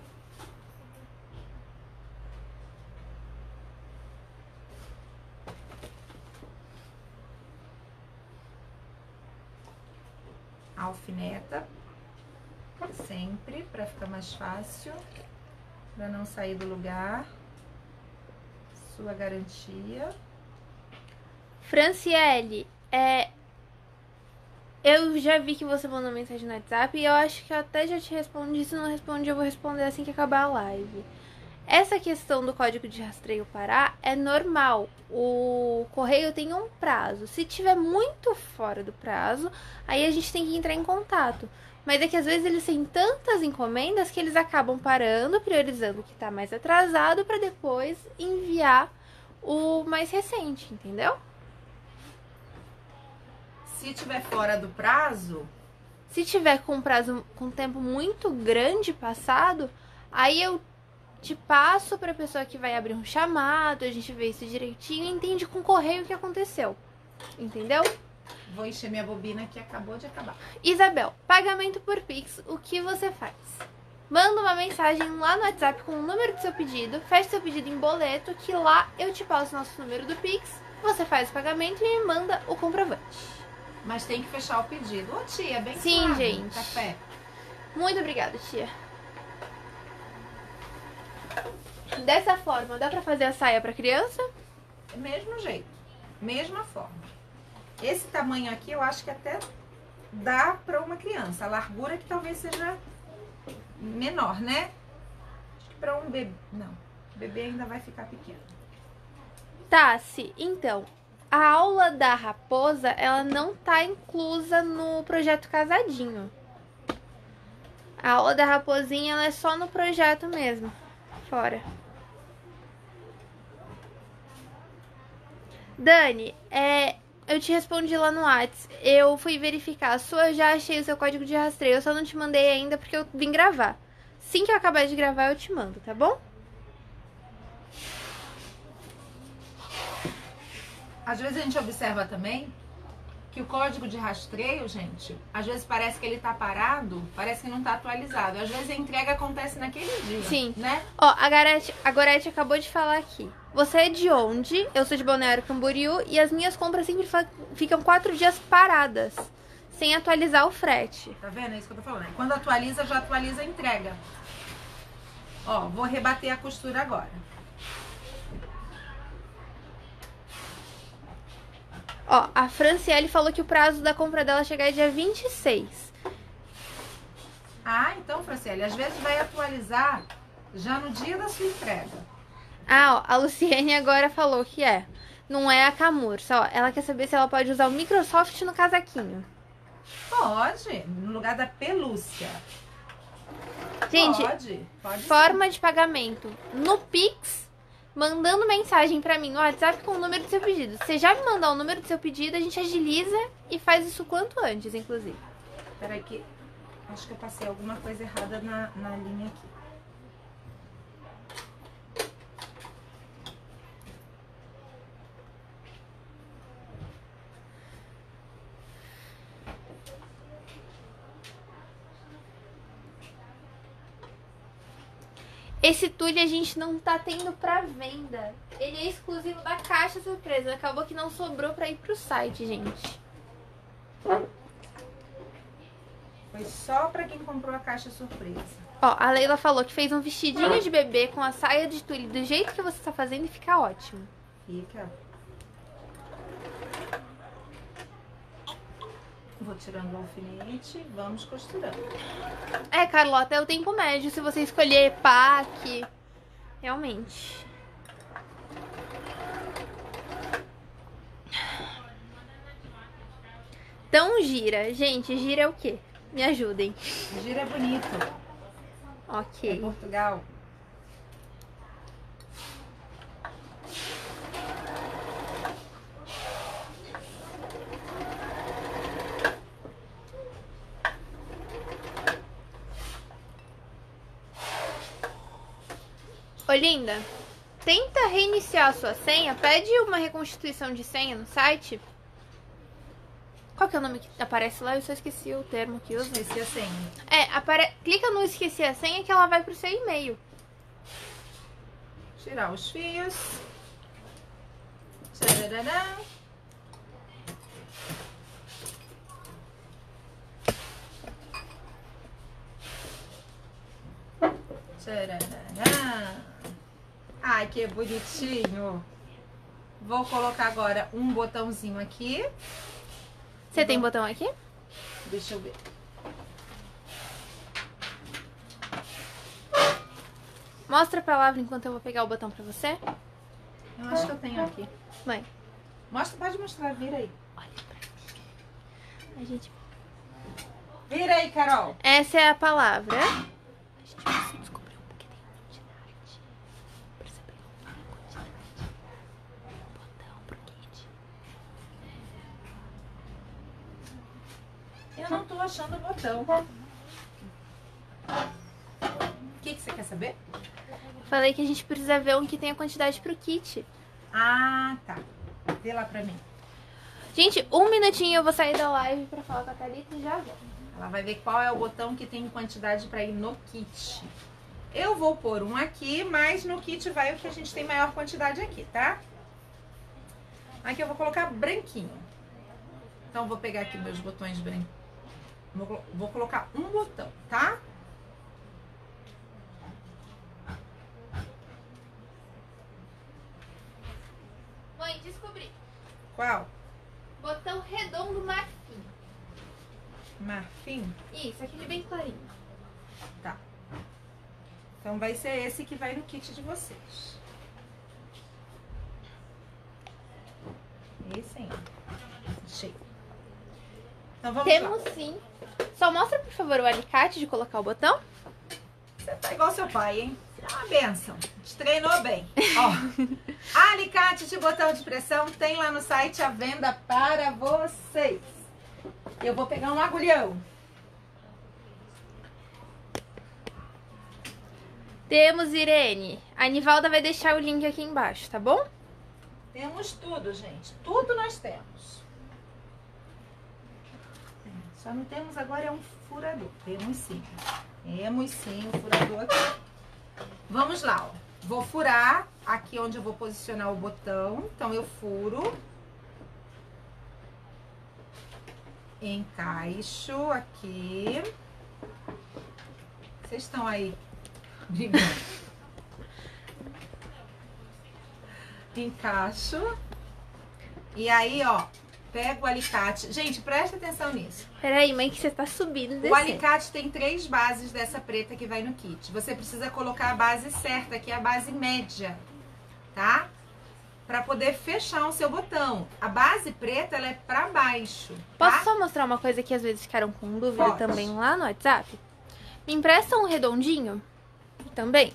Alfineta. Sempre, pra ficar mais fácil. Pra não sair do lugar. Sua garantia. Franciele, é... eu já vi que você mandou mensagem no WhatsApp e eu acho que eu até já te respondi. Se não respondi, eu vou responder assim que acabar a live. Essa questão do código de rastreio parar é normal. O correio tem um prazo. Se tiver muito fora do prazo, aí a gente tem que entrar em contato. Mas é que às vezes eles têm tantas encomendas que eles acabam parando, priorizando o que está mais atrasado para depois enviar o mais recente, entendeu? Se tiver fora do prazo... Se tiver com prazo, com tempo muito grande passado, aí eu te passo pra pessoa que vai abrir um chamado, a gente vê isso direitinho e entende com o correio o que aconteceu. Entendeu? Vou encher minha bobina que acabou de acabar. Isabel, pagamento por Pix, o que você faz? Manda uma mensagem lá no WhatsApp com o número do seu pedido, fecha seu pedido em boleto, que lá eu te passo o nosso número do Pix, você faz o pagamento e me manda o comprovante. Mas tem que fechar o pedido. Ô tia, bem Sim, suave, gente. Café. Muito obrigada, tia. Dessa forma, dá pra fazer a saia pra criança? Mesmo jeito. Mesma forma. Esse tamanho aqui eu acho que até dá pra uma criança. A largura que talvez seja menor, né? Acho que pra um bebê... Não. O bebê ainda vai ficar pequeno. Tassi, então... A aula da raposa, ela não tá inclusa no projeto Casadinho. A aula da raposinha, ela é só no projeto mesmo. Fora. Dani, é, eu te respondi lá no WhatsApp. Eu fui verificar a sua, já achei o seu código de rastreio. Eu só não te mandei ainda porque eu vim gravar. Assim que eu acabar de gravar, eu te mando, tá bom? Às vezes a gente observa também que o código de rastreio, gente, às vezes parece que ele tá parado, parece que não tá atualizado. Às vezes a entrega acontece naquele dia, Sim. né? Ó, a Gorete, a Gorete acabou de falar aqui. Você é de onde? Eu sou de Balneário Camboriú e as minhas compras sempre ficam quatro dias paradas, sem atualizar o frete. Tá vendo? É isso que eu tô falando. Quando atualiza, já atualiza a entrega. Ó, vou rebater a costura agora. Ó, a Franciele falou que o prazo da compra dela chegar dia vinte e seis. Ah, então, Franciele, às vezes vai atualizar já no dia da sua entrega. Ah, ó, a Luciene agora falou que é. Não é a Camurça, ó. Ela quer saber se ela pode usar o Microsoft no casaquinho. Pode, no lugar da pelúcia. Gente, pode, pode forma sim. de pagamento no Pix, mandando mensagem pra mim no WhatsApp com o número do seu pedido. Se você já me mandar o número do seu pedido, a gente agiliza e faz isso quanto antes, inclusive. Peraí que acho que eu passei alguma coisa errada na, na linha aqui. Esse tule a gente não tá tendo pra venda. Ele é exclusivo da caixa surpresa. Acabou que não sobrou pra ir pro site, gente. Foi só pra quem comprou a caixa surpresa. Ó, a Leila falou que fez um vestidinho de bebê com a saia de tule do jeito que você tá fazendo e fica ótimo. Fica. Vou tirando o alfinete, vamos costurando. É, Carlota, é o tempo médio se você escolher P A C. Realmente. Então gira. Gente, gira é o quê? Me ajudem. Gira é bonito. Ok. É Portugal. Ô, linda, tenta reiniciar a sua senha, pede uma reconstituição de senha no site. Qual que é o nome que aparece lá? Eu só esqueci o termo que usa. Esqueci a senha. É, apare... clica no esqueci a senha que ela vai pro seu e-mail. Tirar os fios. Tcharará. Tcharará. Ai, que bonitinho. Vou colocar agora um botãozinho aqui. Você tem botão aqui? Deixa eu ver. Mostra a palavra enquanto eu vou pegar o botão pra você. Eu acho que eu tenho aqui. Mãe. Mostra, pode mostrar, vira aí. Olha pra mim. A gente... Vira aí, Carol. Essa é a palavra. A gente precisa descobrir um porque tem quantidade. Percebeu? Quantidade. Eu não tô achando o botão. O que, que você quer saber? Falei que a gente precisa ver um que tenha quantidade pro kit. Ah, tá. Vê lá pra mim. Gente, um minutinho eu vou sair da live pra falar com a Thalita e já volto. Ela vai ver qual é o botão que tem quantidade pra ir no kit. Eu vou pôr um aqui, mas no kit vai o que a gente tem maior quantidade aqui, tá? Aqui eu vou colocar branquinho. Então, vou pegar aqui meus botões branquinhos. Vou, vou colocar um botão, tá? Mãe, descobri. Qual? Botão redondo marfim. Marfim? Isso, aquele bem clarinho. Tá. Então, vai ser esse que vai no kit de vocês. Esse aí. Achei. Então, vamos Temos lá. sim. Só mostra, por favor, o alicate de colocar o botão. Você tá igual seu pai, hein? É uma benção. Te treinou bem. Ó, alicate de botão de pressão tem lá no site à venda para vocês. Eu vou pegar um agulhão. Temos, Irene. A Nivalda vai deixar o link aqui embaixo, tá bom? Temos tudo, gente. Tudo nós temos. Só não temos agora é um furador. Temos sim. Temos sim o furador aqui. Vamos lá, ó. Vou furar aqui onde eu vou posicionar o botão. Então, eu furo. Encaixo aqui. Vocês estão aí brigando. Encaixo. E aí, ó, pego o alicate. Gente, presta atenção nisso. Peraí, mãe, que você tá subindo e O descendo. alicate tem três bases dessa preta que vai no kit. Você precisa colocar a base certa, que é a base média, tá? Pra poder fechar o seu botão. A base preta, ela é pra baixo, tá? Posso só mostrar uma coisa que às vezes ficaram com dúvida Pode. também lá no WhatsApp? Me empresta um redondinho também?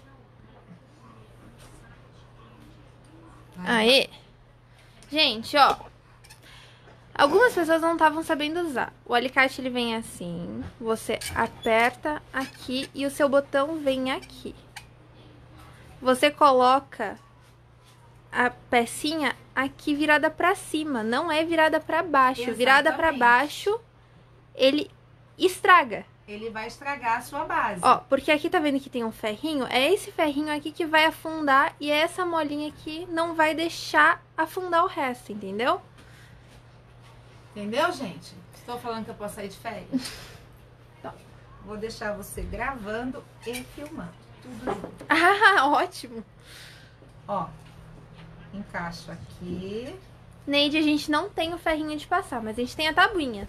Aê! Gente, ó. Algumas pessoas não estavam sabendo usar. O alicate, ele vem assim. Você aperta aqui e o seu botão vem aqui. Você coloca a pecinha aqui virada pra cima. Não é virada pra baixo. Exatamente. Virada pra baixo, ele estraga. Ele vai estragar a sua base. Ó, porque aqui tá vendo que tem um ferrinho? É esse ferrinho aqui que vai afundar e essa molinha aqui não vai deixar afundar o resto, entendeu? Entendeu, gente? Estou falando que eu posso sair de férias? Então, vou deixar você gravando e filmando. Tudo junto. Ah, ótimo. Ó, encaixo aqui. Neide, a gente não tem o ferrinho de passar, mas a gente tem a tabuinha.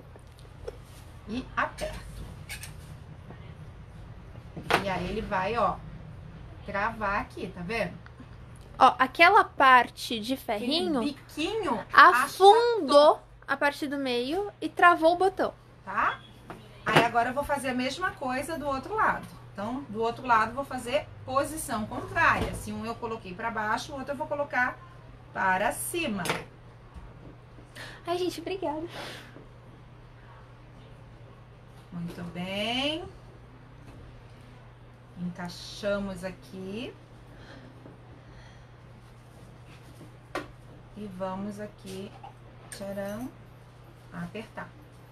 E aperto. E aí ele vai, ó, travar aqui, tá vendo? Ó, aquela parte de Aquele ferrinho biquinho afundou a parte do meio e travou o botão. tá? Aí agora eu vou fazer a mesma coisa do outro lado. Então, do outro lado eu vou fazer posição contrária. Se um eu coloquei pra baixo, o outro eu vou colocar para cima. Ai, gente, obrigada. Muito bem. Encaixamos aqui. E vamos aqui, tcharam, apertar.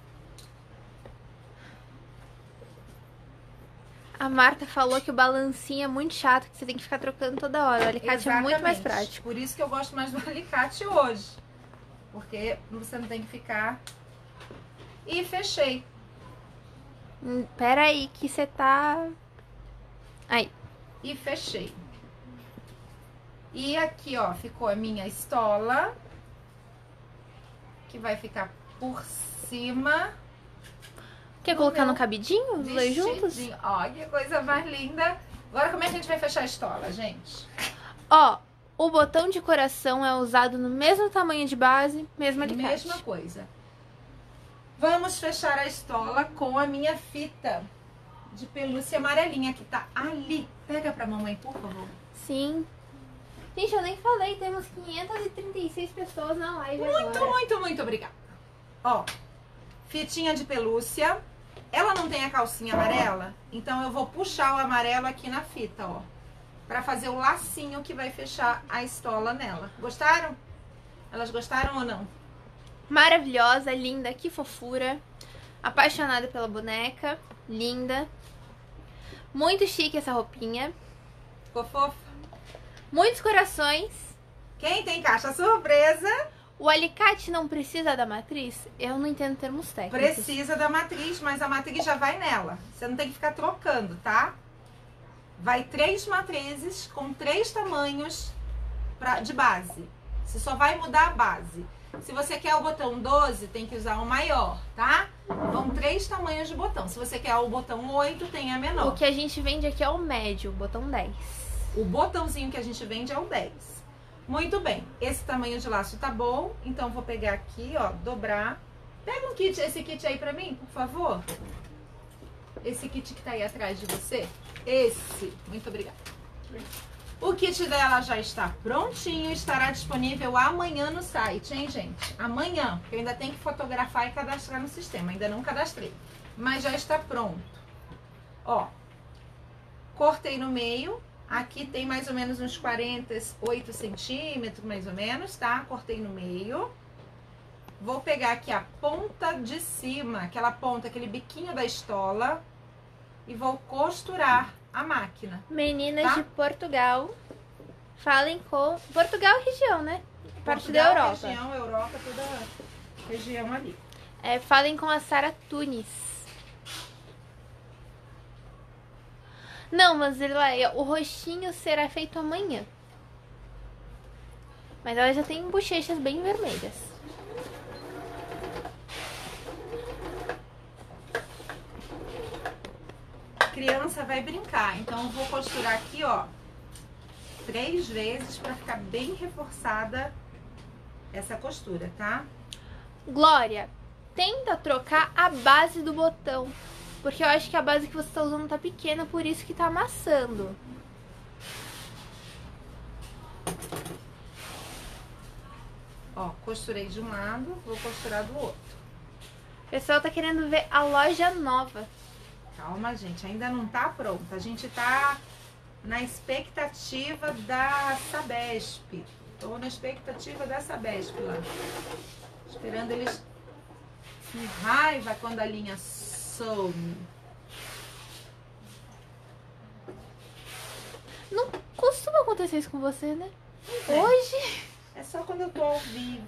A Marta falou que o balancinho é muito chato, que você tem que ficar trocando toda hora. O alicate é muito mais Exatamente. prático. Por isso que eu gosto mais do alicate hoje. Porque você não tem que ficar... E fechei. Hum, Pera aí, que você tá... Aí. E fechei. E aqui, ó, ficou a minha estola. Que vai ficar por cima. Quer do colocar meu no cabidinho, os dois juntos? vestidinho. Ó, que coisa mais linda. Agora, como é que a gente vai fechar a estola, gente? Ó, o botão de coração é usado no mesmo tamanho de base, mesmo alicate. Mesma coisa. Vamos fechar a estola com a minha fita de pelúcia amarelinha, que tá ali. Pega pra mamãe, por favor. Sim. Gente, eu nem falei, temos quinhentas e trinta e seis pessoas na live Muito, agora. muito, muito obrigada. Ó, Fitinha de pelúcia. Ela não tem a calcinha amarela, então eu vou puxar o amarelo aqui na fita, ó. Pra fazer o lacinho que vai fechar a estola nela. Gostaram? Elas gostaram ou não? Maravilhosa, linda, que fofura. Apaixonada pela boneca, linda. Muito chique essa roupinha. Ficou fofa? Muitos corações. Quem tem caixa surpresa? O alicate não precisa da matriz? Eu não entendo termos técnicos. Precisa da matriz, mas a matriz já vai nela. Você não tem que ficar trocando, tá? Vai três matrizes com três tamanhos pra, de base. Você só vai mudar a base. Se você quer o botão doze, tem que usar o maior, tá? Vão três tamanhos de botão. Se você quer o botão oito, tem a menor. O que a gente vende aqui é o médio, o botão dez. O botãozinho que a gente vende é o dez. Muito bem. Esse tamanho de laço tá bom. Então, vou pegar aqui, ó, dobrar. Pega um kit, esse kit aí pra mim, por favor. Esse kit que tá aí atrás de você. Esse. Muito obrigada. O kit dela já está prontinho, estará disponível amanhã no site, hein, gente? Amanhã, porque eu ainda tenho que fotografar e cadastrar no sistema, ainda não cadastrei. Mas já está pronto. Ó, cortei no meio, aqui tem mais ou menos uns quarenta e oito centímetros, mais ou menos, tá? Cortei no meio. Vou pegar aqui a ponta de cima, aquela ponta, aquele biquinho da estola, e vou costurar a máquina. Meninas tá? de Portugal, falem com... Portugal é região, né? Parte Portugal, da Europa. região, Europa, toda a região ali. É, falem com a Sara Tunis. Não, mas Irleia, o roxinho será feito amanhã. Mas ela já tem bochechas bem vermelhas. Criança vai brincar, então eu vou costurar aqui, ó, três vezes pra ficar bem reforçada essa costura, tá? Glória, tenta trocar a base do botão, porque eu acho que a base que você tá usando tá pequena, por isso que tá amassando. Ó, costurei de um lado, vou costurar do outro. O pessoal tá querendo ver a loja nova. Calma, gente, ainda não tá pronta. A gente tá na expectativa da Sabesp. Tô na expectativa da Sabesp lá. Esperando eles com raiva quando a linha some. Não costuma acontecer isso com você, né? É. Hoje... É só quando eu tô ao vivo.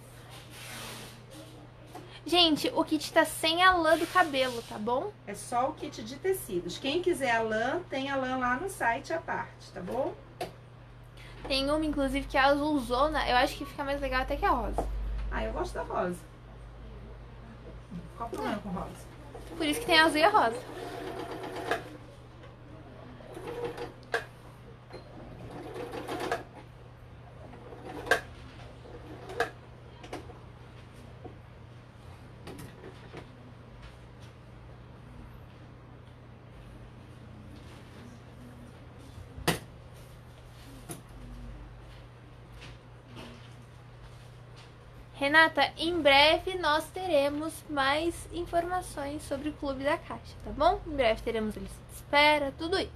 Gente, o kit tá sem a lã do cabelo, tá bom? É só o kit de tecidos. Quem quiser a lã, tem a lã lá no site à parte, tá bom? Tem uma, inclusive, que é a azulzona. Eu acho que fica mais legal até que a rosa. Ah, eu gosto da rosa. Qual o problema com rosa? Por isso que tem a azul e a rosa. Renata, em breve nós teremos mais informações sobre o Clube da Caixa, tá bom? Em breve teremos lista de espera, tudo isso.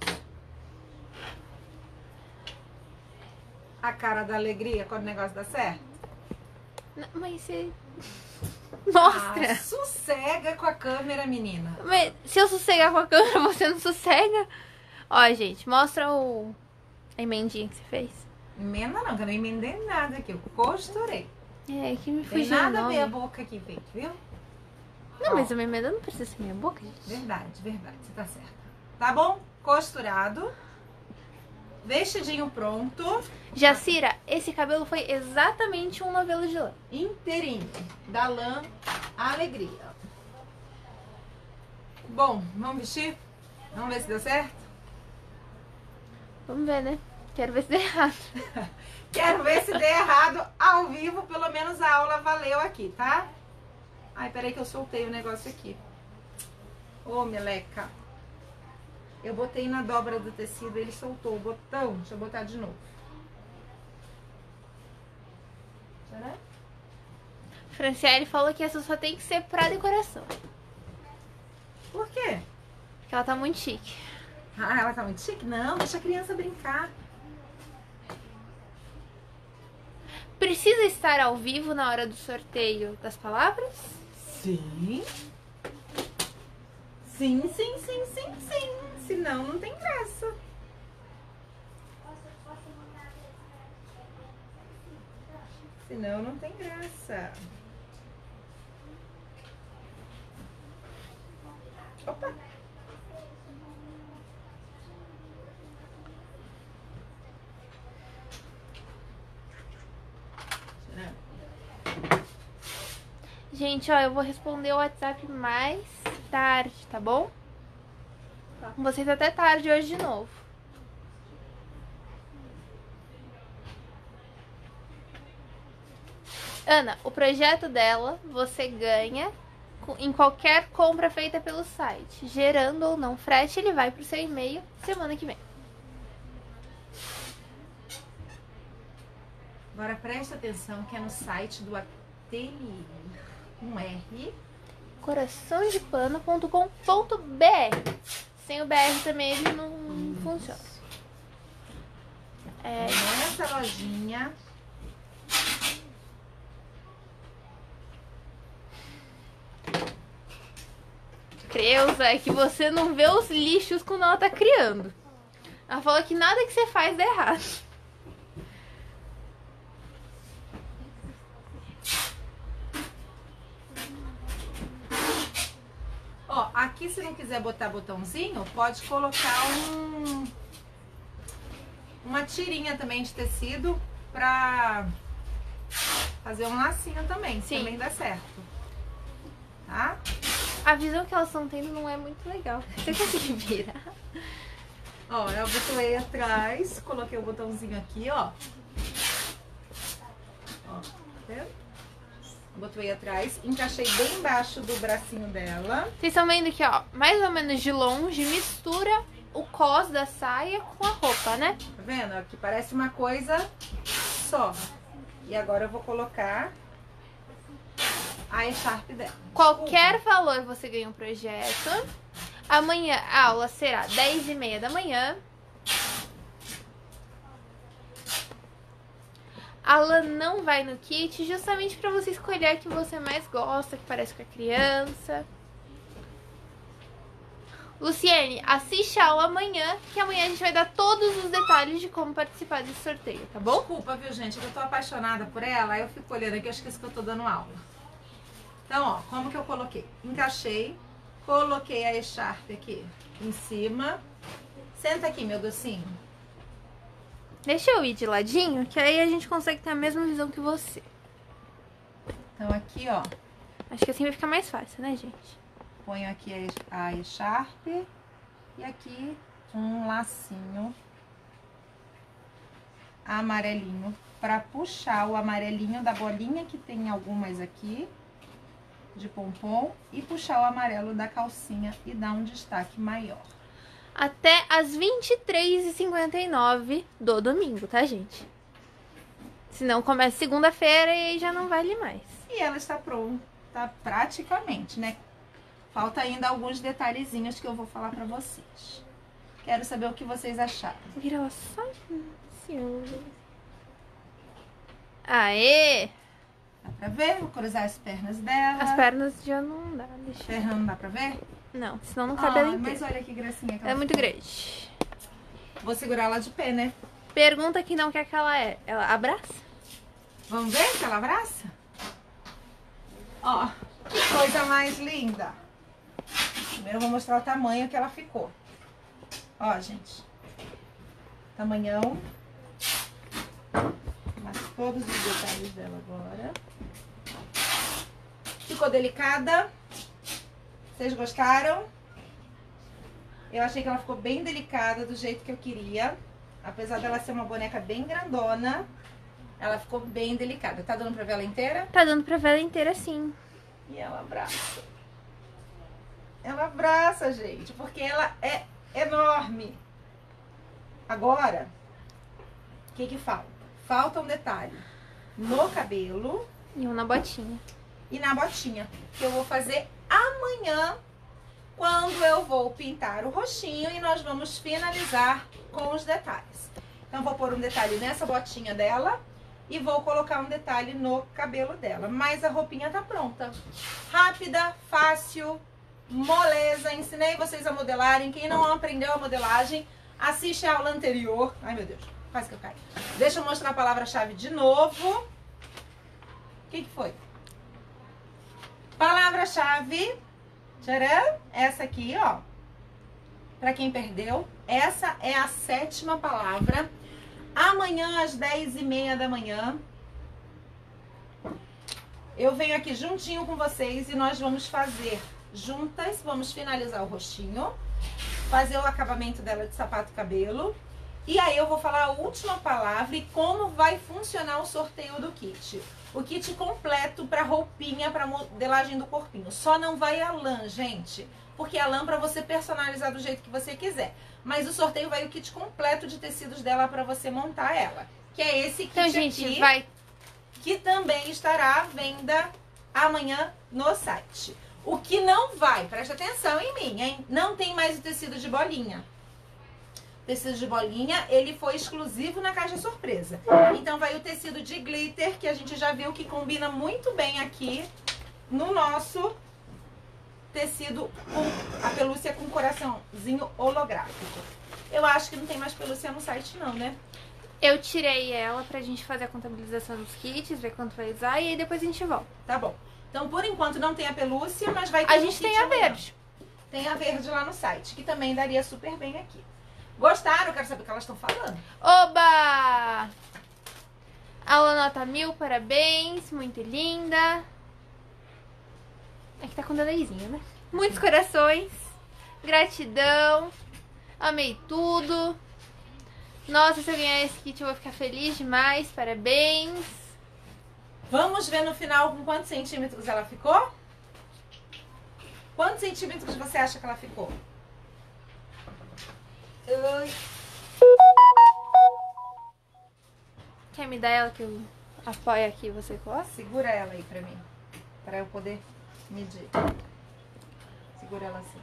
A cara da alegria quando o negócio dá certo? Não, mas você... Mostra! Ah, sossega com a câmera, menina. Mas se eu sossegar com a câmera, você não sossega? Ó, gente, mostra o... a emendinha que você fez. Emenda não, que eu não emendei nada aqui. Eu costurei. É, que me Tem fugiu o nada a nome. ver a boca aqui, feito, viu? Não, Ó, mas a minha emenda não precisa ser minha boca, gente. Verdade, verdade, você tá certa. Tá bom? Costurado. Vestidinho pronto. Jacira, esse cabelo foi exatamente um novelo de lã. Inteirinho. Da lã à alegria. Bom, vamos vestir? Vamos ver se deu certo? Vamos ver, né? Quero ver se deu errado. Quero ver se der errado ao vivo, pelo menos a aula valeu aqui, tá? Ai, peraí que eu soltei o negócio aqui. Ô, meleca. Eu botei na dobra do tecido, ele soltou o botão. Deixa eu botar de novo. Será? Franciele falou que essa só tem que ser pra decoração. Por quê? Porque ela tá muito chique. Ah, ela tá muito chique? Não, deixa a criança brincar. Precisa estar ao vivo na hora do sorteio das palavras? Sim. Sim, sim, sim, sim, sim. Senão não tem graça. Senão não tem graça. Opa! Gente, ó, eu vou responder o WhatsApp mais tarde, tá bom? Tá com vocês até tarde hoje de novo. Ana, o projeto dela você ganha em qualquer compra feita pelo site. Gerando ou não frete, ele vai pro seu e-mail semana que vem. Agora presta atenção que é no site do Ateliê. Um R. coraçãodepano ponto com ponto b r. Sem o B R também ele não hum. funciona. É nessa lojinha. Creuza, é que você não vê os lixos quando ela tá criando. Ela falou que nada que você faz dá errado. Ó, aqui se não quiser botar botãozinho, pode colocar um uma tirinha também de tecido pra fazer um lacinho também. Sim. Também dá certo. Tá? A visão que elas estão tendo não é muito legal. Você consegue virar? Ó, eu abotoei atrás, coloquei o botãozinho aqui, ó. Ó, tá vendo? Abotoei atrás, encaixei bem embaixo do bracinho dela. Vocês estão vendo aqui, ó, mais ou menos de longe, mistura o cos da saia com a roupa, né? Tá vendo? Aqui parece uma coisa só. E agora eu vou colocar a echarpe dela. Qualquer valor você ganha um projeto. Amanhã a aula será dez e meia da manhã. A lã não vai no kit, justamente para você escolher a que você mais gosta, que parece com a criança. Luciene, assiste a aula amanhã, que amanhã a gente vai dar todos os detalhes de como participar desse sorteio, tá bom? Desculpa, viu, gente? Eu tô apaixonada por ela, aí eu fico olhando aqui, eu esqueço que eu tô dando aula. Então, ó, como que eu coloquei? Encaixei, coloquei a echarpe aqui em cima. Senta aqui, meu docinho. Deixa eu ir de ladinho, que aí a gente consegue ter a mesma visão que você. Então, aqui, ó. Acho que assim vai ficar mais fácil, né, gente? Ponho aqui a echarpe e aqui um lacinho amarelinho para puxar o amarelinho da bolinha que tem algumas aqui de pompom e puxar o amarelo da calcinha e dar um destaque maior. Até às vinte e três e cinquenta e nove do domingo, tá, gente? Senão começa segunda-feira e aí já não vale mais. E ela está pronta praticamente, né? Falta ainda alguns detalhezinhos que eu vou falar pra vocês. Quero saber o que vocês acharam. Vira ela só assim. Aê! Dá pra ver? Vou cruzar as pernas dela. As pernas já não dá, deixa eu... Perna não dá pra ver? Não, senão não cabe ela Ah, inteira. mas olha que gracinha que Ela é ela muito ficou. grande. Vou segurar ela de pé, né? Pergunta que não quer que ela é. Ela abraça? Vamos ver se ela abraça? Ó, que coisa mais linda. Primeiro eu vou mostrar o tamanho que ela ficou. Ó, gente. Tamanhão. Mas todos os detalhes dela agora. Ficou delicada? Vocês gostaram? Eu achei que ela ficou bem delicada, do jeito que eu queria. Apesar dela ser uma boneca bem grandona, ela ficou bem delicada. Tá dando pra ver ela inteira? Tá dando pra ver ela inteira, sim. E ela abraça. Ela abraça, gente, porque ela é enorme. Agora, o que que falta? Falta um detalhe no cabelo E um na botinha. e na botinha, que eu vou fazer amanhã, quando eu vou pintar o roxinho e nós vamos finalizar com os detalhes. Então, vou pôr um detalhe nessa botinha dela e vou colocar um detalhe no cabelo dela. Mas a roupinha tá pronta. Rápida, fácil, moleza. Ensinei vocês a modelarem. Quem não aprendeu a modelagem, assiste a aula anterior. Ai, meu Deus, quase que eu caí. Deixa eu mostrar a palavra-chave de novo. O que que foi? Palavra-chave, tcharam, essa aqui, ó. Pra quem perdeu, essa é a sétima palavra. Amanhã, às dez e meia da manhã, eu venho aqui juntinho com vocês e nós vamos fazer juntas, vamos finalizar o rostinho, fazer o acabamento dela de sapato e cabelo. E aí eu vou falar a última palavra e como vai funcionar o sorteio do kit. O kit completo para roupinha, para modelagem do corpinho. Só não vai a lã, gente. Porque a lã para você personalizar do jeito que você quiser. Mas o sorteio vai o kit completo de tecidos dela para você montar ela. Que é esse kit então, gente, aqui. Vai... Que também estará à venda amanhã no site. O que não vai, presta atenção em mim, hein? Não tem mais o tecido de bolinha. Tecido de bolinha, ele foi exclusivo na caixa surpresa. Então vai o tecido de glitter, que a gente já viu que combina muito bem aqui no nosso tecido com a pelúcia com coraçãozinho holográfico. Eu acho que não tem mais pelúcia no site não, né? Eu tirei ela pra gente fazer a contabilização dos kits, ver quanto vai usar e aí depois a gente volta. Tá bom. Então, por enquanto não tem a pelúcia, mas vai ter A um gente kit tem a amanhã. verde. Tem a verde lá no site, que também daria super bem aqui. Gostaram? Eu quero saber o que elas estão falando. Oba! Aula nota mil, parabéns, muito linda. É que tá com delayzinho, né? Muitos corações, gratidão, amei tudo. Nossa, se eu ganhar esse kit eu vou ficar feliz demais, parabéns. Vamos ver no final com quantos centímetros ela ficou? Quantos centímetros você acha que ela ficou? Ui. Quer me dar ela que eu apoio aqui e você costa? Segura ela aí pra mim, pra eu poder medir. Segura ela assim.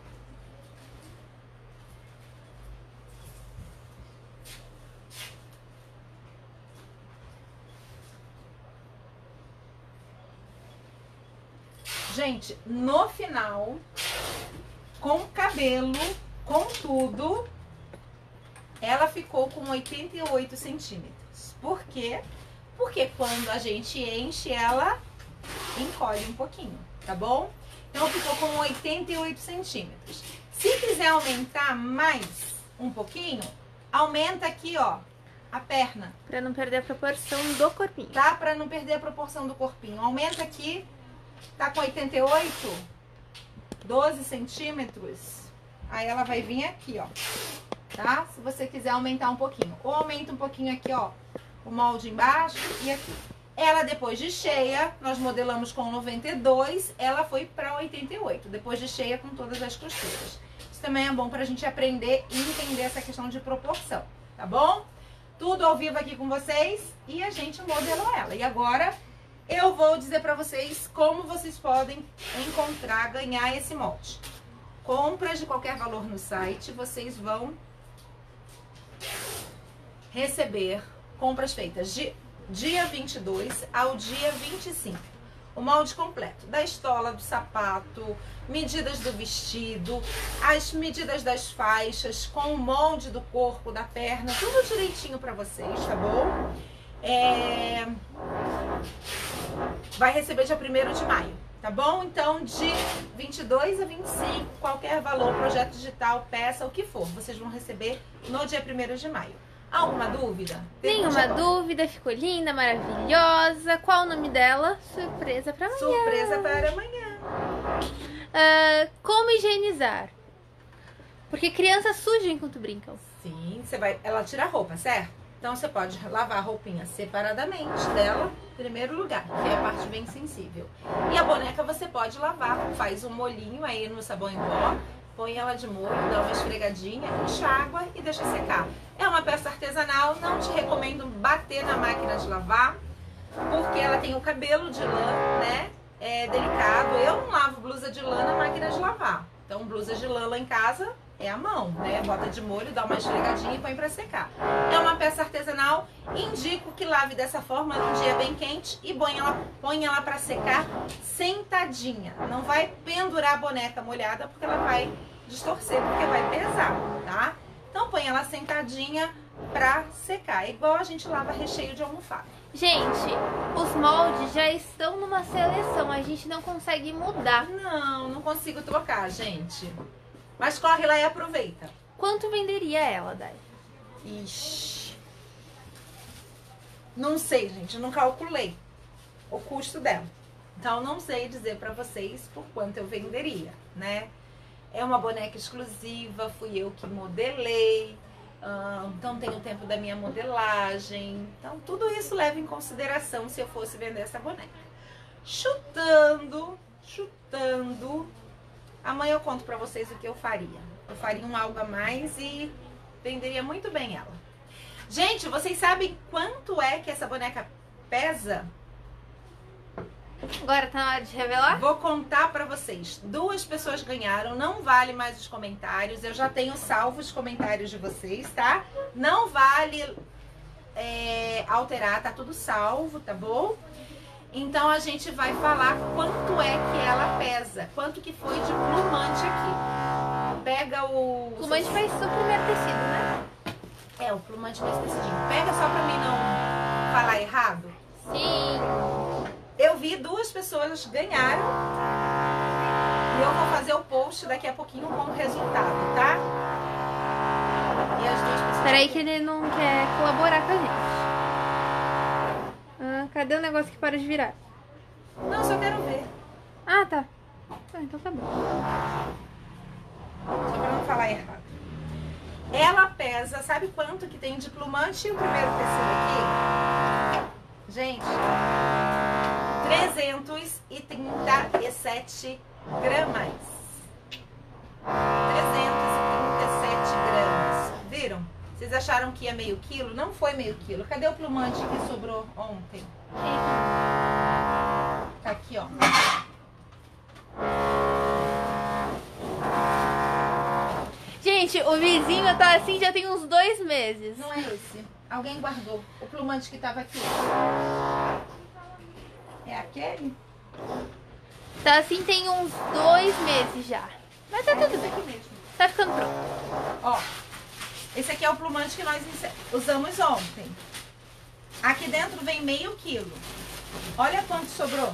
Gente, no final, com cabelo, com tudo, ela ficou com oitenta e oito centímetros. Por quê? Porque quando a gente enche, ela encolhe um pouquinho, tá bom? Então ficou com oitenta e oito centímetros. Se quiser aumentar mais um pouquinho, aumenta aqui, ó, a perna. Pra não perder a proporção do corpinho. Tá? Pra não perder a proporção do corpinho. Aumenta aqui. Tá com oitenta e oito, doze centímetros, aí ela vai vir aqui, ó, tá? Se você quiser aumentar um pouquinho, ou aumenta um pouquinho aqui, ó, o molde embaixo e aqui. Ela depois de cheia, nós modelamos com noventa e dois, ela foi pra oitenta e oito, depois de cheia com todas as costuras. Isso também é bom pra gente aprender e entender essa questão de proporção, tá bom? Tudo ao vivo aqui com vocês e a gente modelou ela. E agora eu vou dizer pra vocês como vocês podem encontrar, ganhar esse molde. Compras de qualquer valor no site, vocês vão receber compras feitas de dia vinte e dois ao dia vinte e cinco. O molde completo da estola, do sapato, medidas do vestido, as medidas das faixas, com o molde do corpo, da perna, tudo direitinho pra vocês, tá bom? É... Vai receber dia primeiro de maio, tá bom? Então, de vinte e dois a vinte e cinco, qualquer valor, projeto digital, peça, o que for, vocês vão receber no dia primeiro de maio. Alguma dúvida? Nenhuma dúvida, ficou linda, maravilhosa. Qual o nome dela? Surpresa pra amanhã. Surpresa para amanhã. Uh, como higienizar? Porque crianças sujam enquanto brincam. Sim, você vai, ela tira a roupa, certo? Então você pode lavar a roupinha separadamente dela, em primeiro lugar, que é a parte bem sensível. E a boneca você pode lavar, faz um molhinho aí no sabão em pó, põe ela de molho, dá uma esfregadinha, enxágua e deixa secar. É uma peça artesanal, não te recomendo bater na máquina de lavar, porque ela tem o cabelo de lã, né? é delicado. Eu não lavo blusa de lã na máquina de lavar. Então, blusa de lã lá em casa é a mão, né? Bota de molho, dá uma esfregadinha e põe pra secar. É uma peça artesanal. Indico que lave dessa forma num dia bem quente e põe ela, põe ela pra secar sentadinha. Não vai pendurar a boneca molhada porque ela vai distorcer, porque vai pesar, tá? Então, põe ela sentadinha pra secar. Igual a gente lava recheio de almofada. Gente, os moldes já estão numa seleção, a gente não consegue mudar. Não, não consigo trocar, gente. Mas corre lá e aproveita. Quanto venderia ela, Dai? Ixi. Não sei, gente, eu não calculei o custo dela. Então, não sei dizer pra vocês por quanto eu venderia, né? É uma boneca exclusiva, fui eu que modelei. Uh, então tem o tempo da minha modelagem. Então tudo isso leva em consideração se eu fosse vender essa boneca. Chutando, chutando. Amanhã eu conto pra vocês o que eu faria. Eu faria um algo a mais e venderia muito bem ela. Gente, vocês sabem quanto é que essa boneca pesa? Agora tá na hora de revelar? Vou contar pra vocês. Duas pessoas ganharam, não vale mais os comentários. Eu já tenho salvo os comentários de vocês, tá? Não vale é, alterar, tá tudo salvo, tá bom? Então a gente vai falar quanto é que ela pesa. Quanto que foi de plumante aqui. Pega o... O plumante faz o primeiro tecido, né? É, o plumante faz tecidinho. Pega só pra mim não falar errado. Sim. Eu vi duas pessoas ganharam e eu vou fazer o post daqui a pouquinho com o resultado, tá? E as duas pessoas... Peraí que ele não quer colaborar com a gente. Ah, cadê o negócio que para de virar? Não, só quero ver. Ah, tá. Ah, então tá bom. Só pra não falar errado. Ela pesa, sabe quanto que tem de plumante e o primeiro tecido aqui? Gente... trezentos e trinta e sete gramas. trezentos e trinta e sete gramas. Viram? Vocês acharam que ia meio quilo? Não foi meio quilo. Cadê o plumante que sobrou ontem? Tá aqui, ó. Gente, o vizinho tá assim já tem uns dois meses. Não é esse. Alguém guardou o plumante que tava aqui. É aquele? Tá assim tem uns dois meses já. Mas tá tudo bem. Aqui mesmo. Tá ficando pronto. Ó, esse aqui é o plumante que nós usamos ontem. Aqui dentro vem meio quilo. Olha quanto sobrou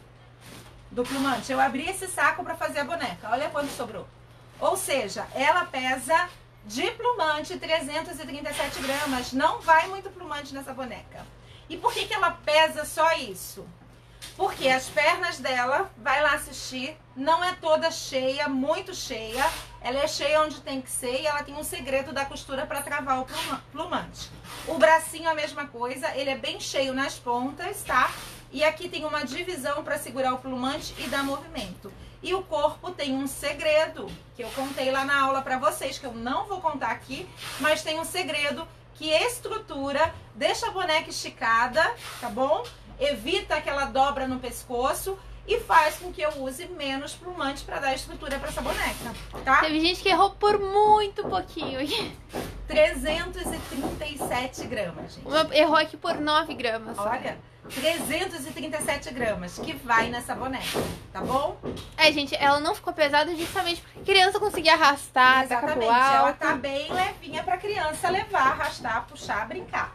do plumante. Eu abri esse saco pra fazer a boneca. Olha quanto sobrou. Ou seja, ela pesa de plumante trezentos e trinta e sete gramas. Não vai muito plumante nessa boneca. E por que que ela pesa só isso? Porque as pernas dela, vai lá assistir, não é toda cheia, muito cheia. Ela é cheia onde tem que ser e ela tem um segredo da costura para travar o plumante. O bracinho a mesma coisa, ele é bem cheio nas pontas, tá? E aqui tem uma divisão para segurar o plumante e dar movimento. E o corpo tem um segredo, que eu contei lá na aula para vocês, que eu não vou contar aqui, mas tem um segredo que estrutura, deixa a boneca esticada, tá bom? Evita aquela dobra no pescoço e faz com que eu use menos plumante para dar estrutura para essa boneca, tá? Teve gente que errou por muito pouquinho. trezentos e trinta e sete gramas, gente. Uma errou aqui por nove gramas. Só. Olha, trezentos e trinta e sete gramas que vai nessa boneca, tá bom? É, gente, ela não ficou pesada justamente porque a criança conseguia arrastar, tacar pro Exatamente, ela alto. tá bem levinha pra criança levar, arrastar, puxar, brincar.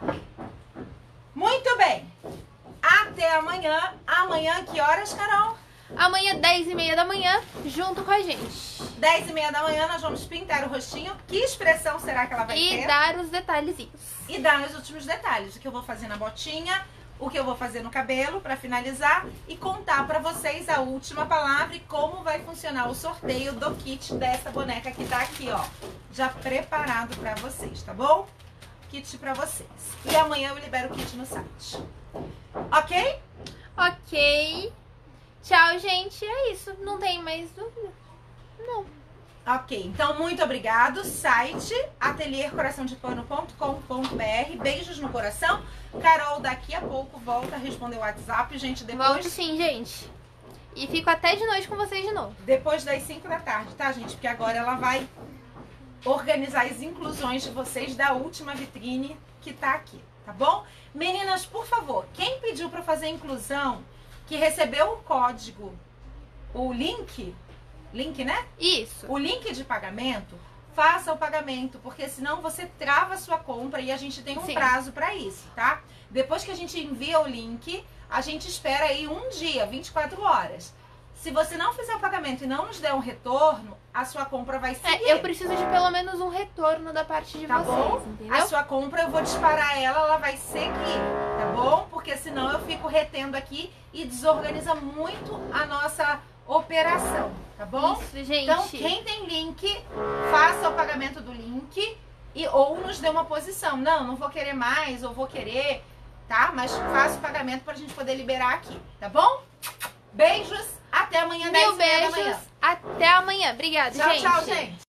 Muito bem. Até amanhã. Amanhã, que horas, Carol? Amanhã, dez e meia da manhã, junto com a gente. dez e meia da manhã, nós vamos pintar o rostinho. Que expressão será que ela vai ter? E dar os detalhezinhos. E dar os últimos detalhes. O que eu vou fazer na botinha, o que eu vou fazer no cabelo, pra finalizar. E contar pra vocês a última palavra e como vai funcionar o sorteio do kit dessa boneca que tá aqui, ó. Já preparado pra vocês, tá bom? Kit pra vocês. E amanhã eu libero o kit no site. Ok? Ok. Tchau, gente. É isso. Não tem mais dúvida. Não. Ok, então muito obrigado. Site ateliê coração de pano ponto com ponto br. Beijos no coração. Carol daqui a pouco volta a responder o WhatsApp, gente. Depois Volto sim, gente. E fico até de noite com vocês de novo. Depois das cinco da tarde, tá, gente? Porque agora ela vai organizar as inclusões de vocês da última vitrine que tá aqui, tá bom? Meninas, por favor, quem pediu pra fazer a inclusão, que recebeu o código, o link, link, né? Isso. O link de pagamento, faça o pagamento, porque senão você trava a sua compra e a gente tem um Sim. prazo pra isso, tá? Depois que a gente envia o link, a gente espera aí um dia, vinte e quatro horas. Se você não fizer o pagamento e não nos der um retorno, a sua compra vai seguir. É, eu preciso de pelo menos um retorno da parte de Tá vocês, bom? entendeu? A sua compra eu vou disparar ela, ela vai seguir, tá bom? Porque senão eu fico retendo aqui e desorganiza muito a nossa operação, tá bom? Isso, gente. Então, quem tem link, faça o pagamento do link e ou nos dê uma posição. Não, não vou querer mais, ou vou querer, tá? Mas faça o pagamento pra gente poder liberar aqui, tá bom? Beijos, até amanhã, dez Mil e meia da manhã. beijos. Até amanhã. Obrigada, Tchau, gente. tchau, gente.